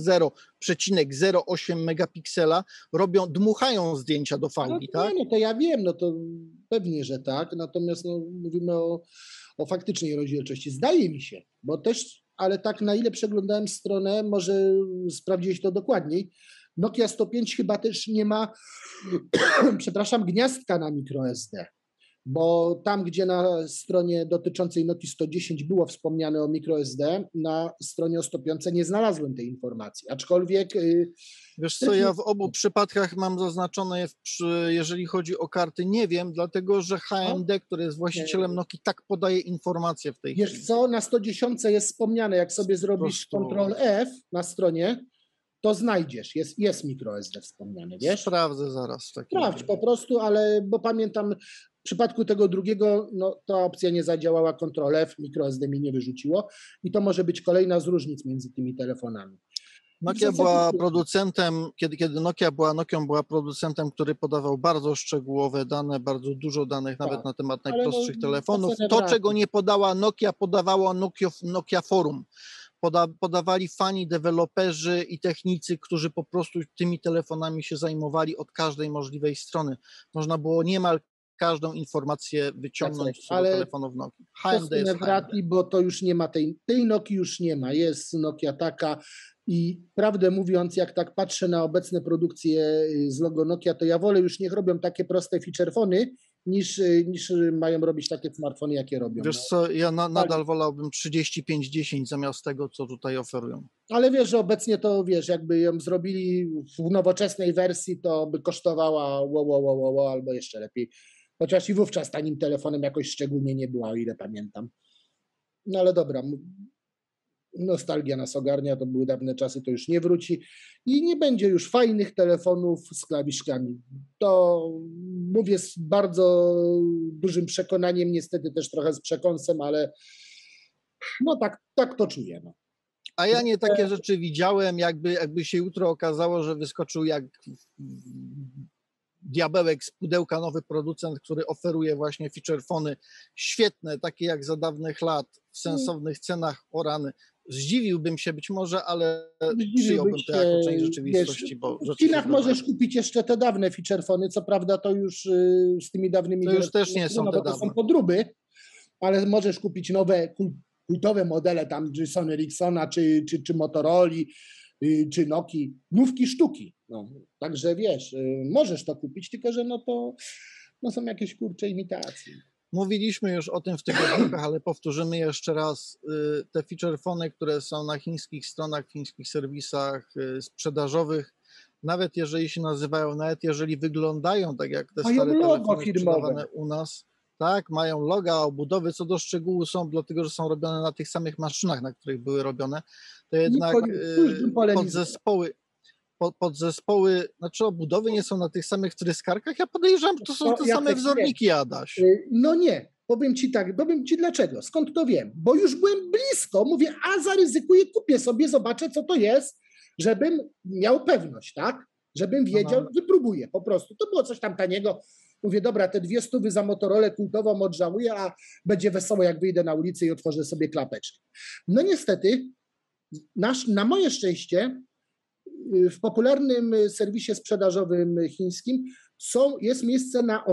0,08 megapiksela, dmuchają zdjęcia do VGI, tak? Nie, no to ja wiem, no to pewnie, że tak, natomiast no, mówimy o faktycznej rozdzielczości. Zdaje mi się, bo też, ale tak na ile przeglądałem stronę, może sprawdziłeś to dokładniej, Nokia 105 chyba też nie ma, przepraszam, gniazdka na microSD, bo tam, gdzie na stronie dotyczącej Nokii 110 było wspomniane o microSD, na stronie o 105 nie znalazłem tej informacji, aczkolwiek... Wiesz co, ja w obu przypadkach mam zaznaczone, jeżeli chodzi o karty, nie wiem, dlatego że HMD, który jest właścicielem Nokii, tak podaje informacje w tej chwili. Wiesz co, na 110 jest wspomniane, jak sobie zrobisz Ctrl+F na stronie, to znajdziesz, jest microSD wspomniane, wiesz? Sprawdzę zaraz. Sprawdź po prostu, ale bo pamiętam, w przypadku tego drugiego, no ta opcja nie zadziałała, Ctrl+F, microSD mi nie wyrzuciło i to może być kolejna z różnic między tymi telefonami. Nokia była producentem, kiedy Nokia była Nokią, była producentem, który podawał bardzo szczegółowe dane, bardzo dużo danych, nawet na temat najprostszych telefonów. To, czego nie podała Nokia, podawało Nokia Forum. Podawali fani, deweloperzy i technicy, którzy po prostu tymi telefonami się zajmowali od każdej możliwej strony. Można było niemal każdą informację wyciągnąć co do telefonów Nokii. HMD jest HMD. Bo to już nie ma tej Nokii już nie ma. Jest Nokia taka i prawdę mówiąc, jak tak patrzę na obecne produkcje z logo Nokia, to ja wolę już niech robią takie proste feature phony, niż mają robić takie smartfony, jakie robią. Wiesz co, ja nadal wolałbym 3510 zamiast tego, co tutaj oferują. Ale wiesz, że obecnie to wiesz, jakby ją zrobili w nowoczesnej wersji, to by kosztowała albo jeszcze lepiej. Chociaż i wówczas tanim telefonem jakoś szczególnie nie była, o ile pamiętam. No ale dobra. nostalgia nas ogarnia, to były dawne czasy, to już nie wróci i nie będzie już fajnych telefonów z klawiszkami. To mówię z bardzo dużym przekonaniem, niestety też trochę z przekąsem, ale no tak to czuję. No. A ja nie takie rzeczy widziałem, jakby się jutro okazało, że wyskoczył jak diabełek z pudełka nowy producent, który oferuje właśnie feature phony świetne, takie jak za dawnych lat, w sensownych cenach, o rany. Zdziwiłbym się być może, ale przyjąłbym to jako część rzeczywistości. Wiesz, bo w Chinach możesz kupić jeszcze te dawne feature phony, co prawda to już z tymi dawnymi... To już też nie są te dawne. To są podróby, ale możesz kupić nowe, kultowe modele tam, czy Sony Ericssona, czy Motorola, czy Nokii, nówki sztuki. No, także wiesz, możesz to kupić, tylko że to są jakieś kurcze imitacje. Mówiliśmy już o tym w tygodnikach, ale powtórzymy jeszcze raz. Te feature phony, które są na chińskich stronach, chińskich serwisach sprzedażowych, nawet jeżeli się nazywają, nawet jeżeli wyglądają tak jak te stare telefony sprzedawane u nas, tak, mają loga, obudowy, co do szczegółu są, dlatego że są robione na tych samych maszynach, na których były robione, to jednak podzespoły, znaczy obudowy nie są na tych samych wtryskarkach. Ja podejrzewam, że to są te same wzorniki, Adaś. No nie, powiem ci dlaczego, skąd to wiem, bo już byłem blisko, mówię, zaryzykuję, kupię sobie, zobaczę co to jest, żebym miał pewność, tak, żebym wiedział, wypróbuję po prostu, to było coś tam taniego. Mówię, dobra, te 200 za Motorola kultową odżałuję, a będzie wesoło, jak wyjdę na ulicę i otworzę sobie klapeczkę. No niestety, na moje szczęście, w popularnym serwisie sprzedażowym chińskim jest miejsce na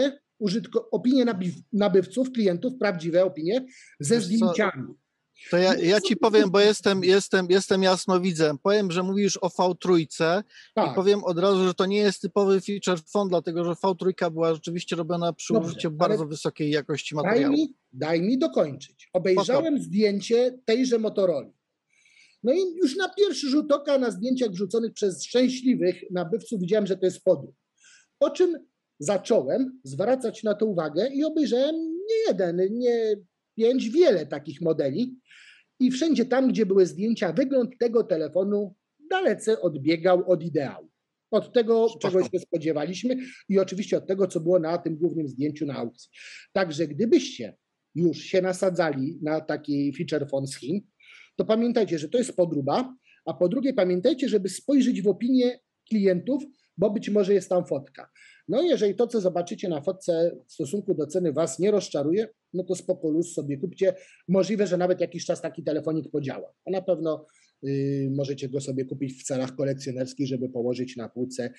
opinie nabywców, klientów, prawdziwe opinie ze zdjęciami. To ja ci powiem, bo jestem jasnowidzem. Powiem, że mówisz o V3 i powiem od razu, że to nie jest typowy feature phone, dlatego że V3 była rzeczywiście robiona przy użyciu bardzo wysokiej jakości materiału. Daj mi dokończyć. Obejrzałem zdjęcie tejże Motorola. No i już na pierwszy rzut oka na zdjęciach wrzuconych przez szczęśliwych nabywców widziałem, że to jest podrób. Po czym zacząłem zwracać na to uwagę i obejrzałem nie jeden, nie 5, wiele takich modeli i wszędzie tam, gdzie były zdjęcia, wygląd tego telefonu dalece odbiegał od ideału. Od tego, czego się spodziewaliśmy i oczywiście od tego, co było na tym głównym zdjęciu na aukcji. Także gdybyście już się nasadzali na taki feature phone z Chin, to pamiętajcie, że to jest podróba, a po drugie pamiętajcie, żeby spojrzeć w opinię klientów, bo być może jest tam fotka. No jeżeli to, co zobaczycie na fotce w stosunku do ceny was nie rozczaruje, no to spoko, luz sobie kupcie. Możliwe, że nawet jakiś czas taki telefonik podziała. A na pewno możecie go sobie kupić w celach kolekcjonerskich, żeby położyć na półce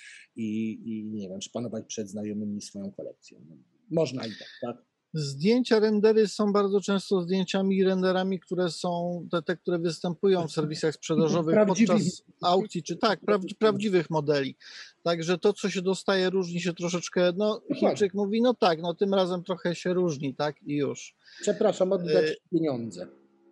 i nie wiem, szpanować przed znajomymi swoją kolekcją. Można i tak? Zdjęcia, rendery są bardzo często zdjęciami i renderami, które są te, które występują w serwisach sprzedażowych podczas aukcji, czy prawdziwych modeli. Także to, co się dostaje, różni się troszeczkę. Chińczyk mówi, tym razem trochę się różni, tak, i już. Przepraszam, oddać pieniądze.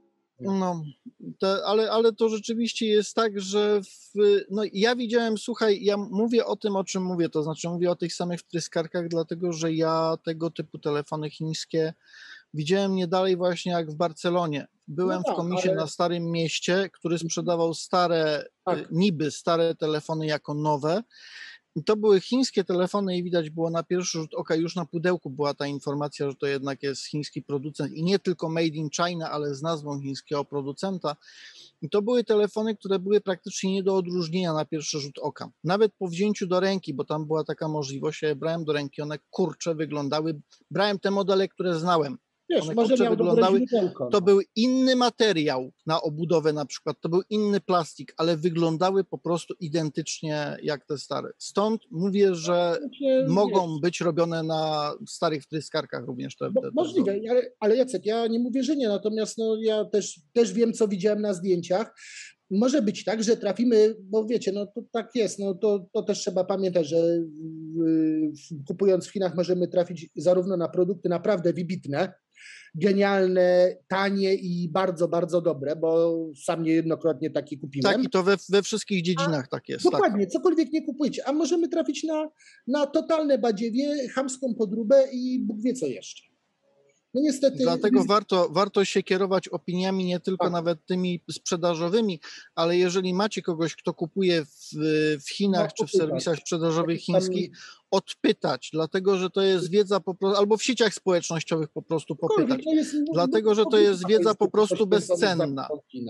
Ale to rzeczywiście jest tak, że ja widziałem, słuchaj, ja mówię o tym, o czym mówię, to znaczy mówię o tych samych wtryskarkach, dlatego że ja tego typu telefony chińskie widziałem nie dalej właśnie jak w Barcelonie. Byłem w komisie na Starym Mieście, który sprzedawał niby stare telefony jako nowe. I to były chińskie telefony i widać było na pierwszy rzut oka, już na pudełku była ta informacja, że to jednak jest chiński producent i nie tylko made in China, ale z nazwą chińskiego producenta. I to były telefony, które były praktycznie nie do odróżnienia na pierwszy rzut oka. Nawet po wzięciu do ręki, bo tam była taka możliwość, ja brałem do ręki, one kurcze wyglądały, brałem te modele, które znałem. Wiesz, może miał wyglądały, to był inny materiał na obudowę na przykład, to był inny plastik, ale wyglądały po prostu identycznie jak te stare. Stąd mówię, że mogą być robione na starych wtryskarkach również te możliwe, ale Jacek, ja nie mówię, że nie, natomiast ja też wiem, co widziałem na zdjęciach. Może być tak, że trafimy, bo wiecie, to tak jest, to też trzeba pamiętać, że kupując w Chinach możemy trafić zarówno na produkty naprawdę wybitne, genialne, tanie i bardzo, bardzo dobre, bo sam niejednokrotnie taki kupiłem. Tak, i to we wszystkich dziedzinach tak jest. Dokładnie, cokolwiek nie kupujecie, a możemy trafić na totalne badziewie, chamską podróbę i Bóg wie co jeszcze. No niestety. Dlatego warto się kierować opiniami nie tylko nawet tymi sprzedażowymi, ale jeżeli macie kogoś, kto kupuje w Chinach czy w serwisach sprzedażowych chińskich, odpytać, dlatego że to jest wiedza po prostu, albo w sieciach społecznościowych po prostu popytać, dlatego że to jest wiedza po prostu bezcenna.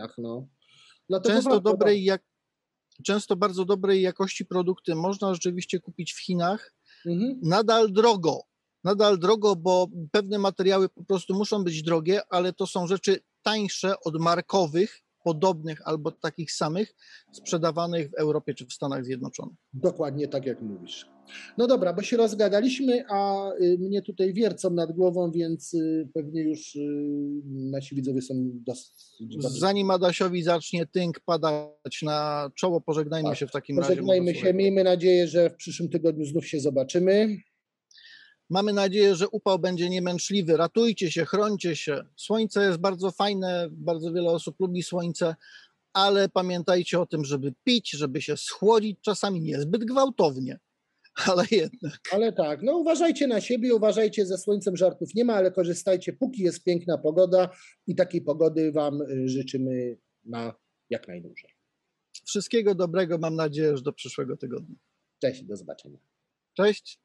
Często bardzo dobrej jakości produkty można rzeczywiście kupić w Chinach, nadal drogo, bo pewne materiały po prostu muszą być drogie, ale to są rzeczy tańsze od markowych, podobnych albo takich samych, sprzedawanych w Europie czy w Stanach Zjednoczonych. Dokładnie tak, jak mówisz. No dobra, bo się rozgadaliśmy, a mnie tutaj wiercą nad głową, więc pewnie już nasi widzowie są dosyć... Zanim Adasiowi zacznie tynk padać na czoło, pożegnajmy się w takim razie. Pożegnajmy się, miejmy nadzieję, że w przyszłym tygodniu znów się zobaczymy. Mamy nadzieję, że upał będzie niemęczliwy. Ratujcie się, chrońcie się. Słońce jest bardzo fajne, bardzo wiele osób lubi słońce, ale pamiętajcie o tym, żeby pić, żeby się schłodzić, czasami niezbyt gwałtownie, ale jednak. Ale tak, no uważajcie na siebie, uważajcie, ze słońcem żartów nie ma, ale korzystajcie, póki jest piękna pogoda i takiej pogody Wam życzymy na jak najdłużej. Wszystkiego dobrego, mam nadzieję, że do przyszłego tygodnia. Cześć, do zobaczenia. Cześć.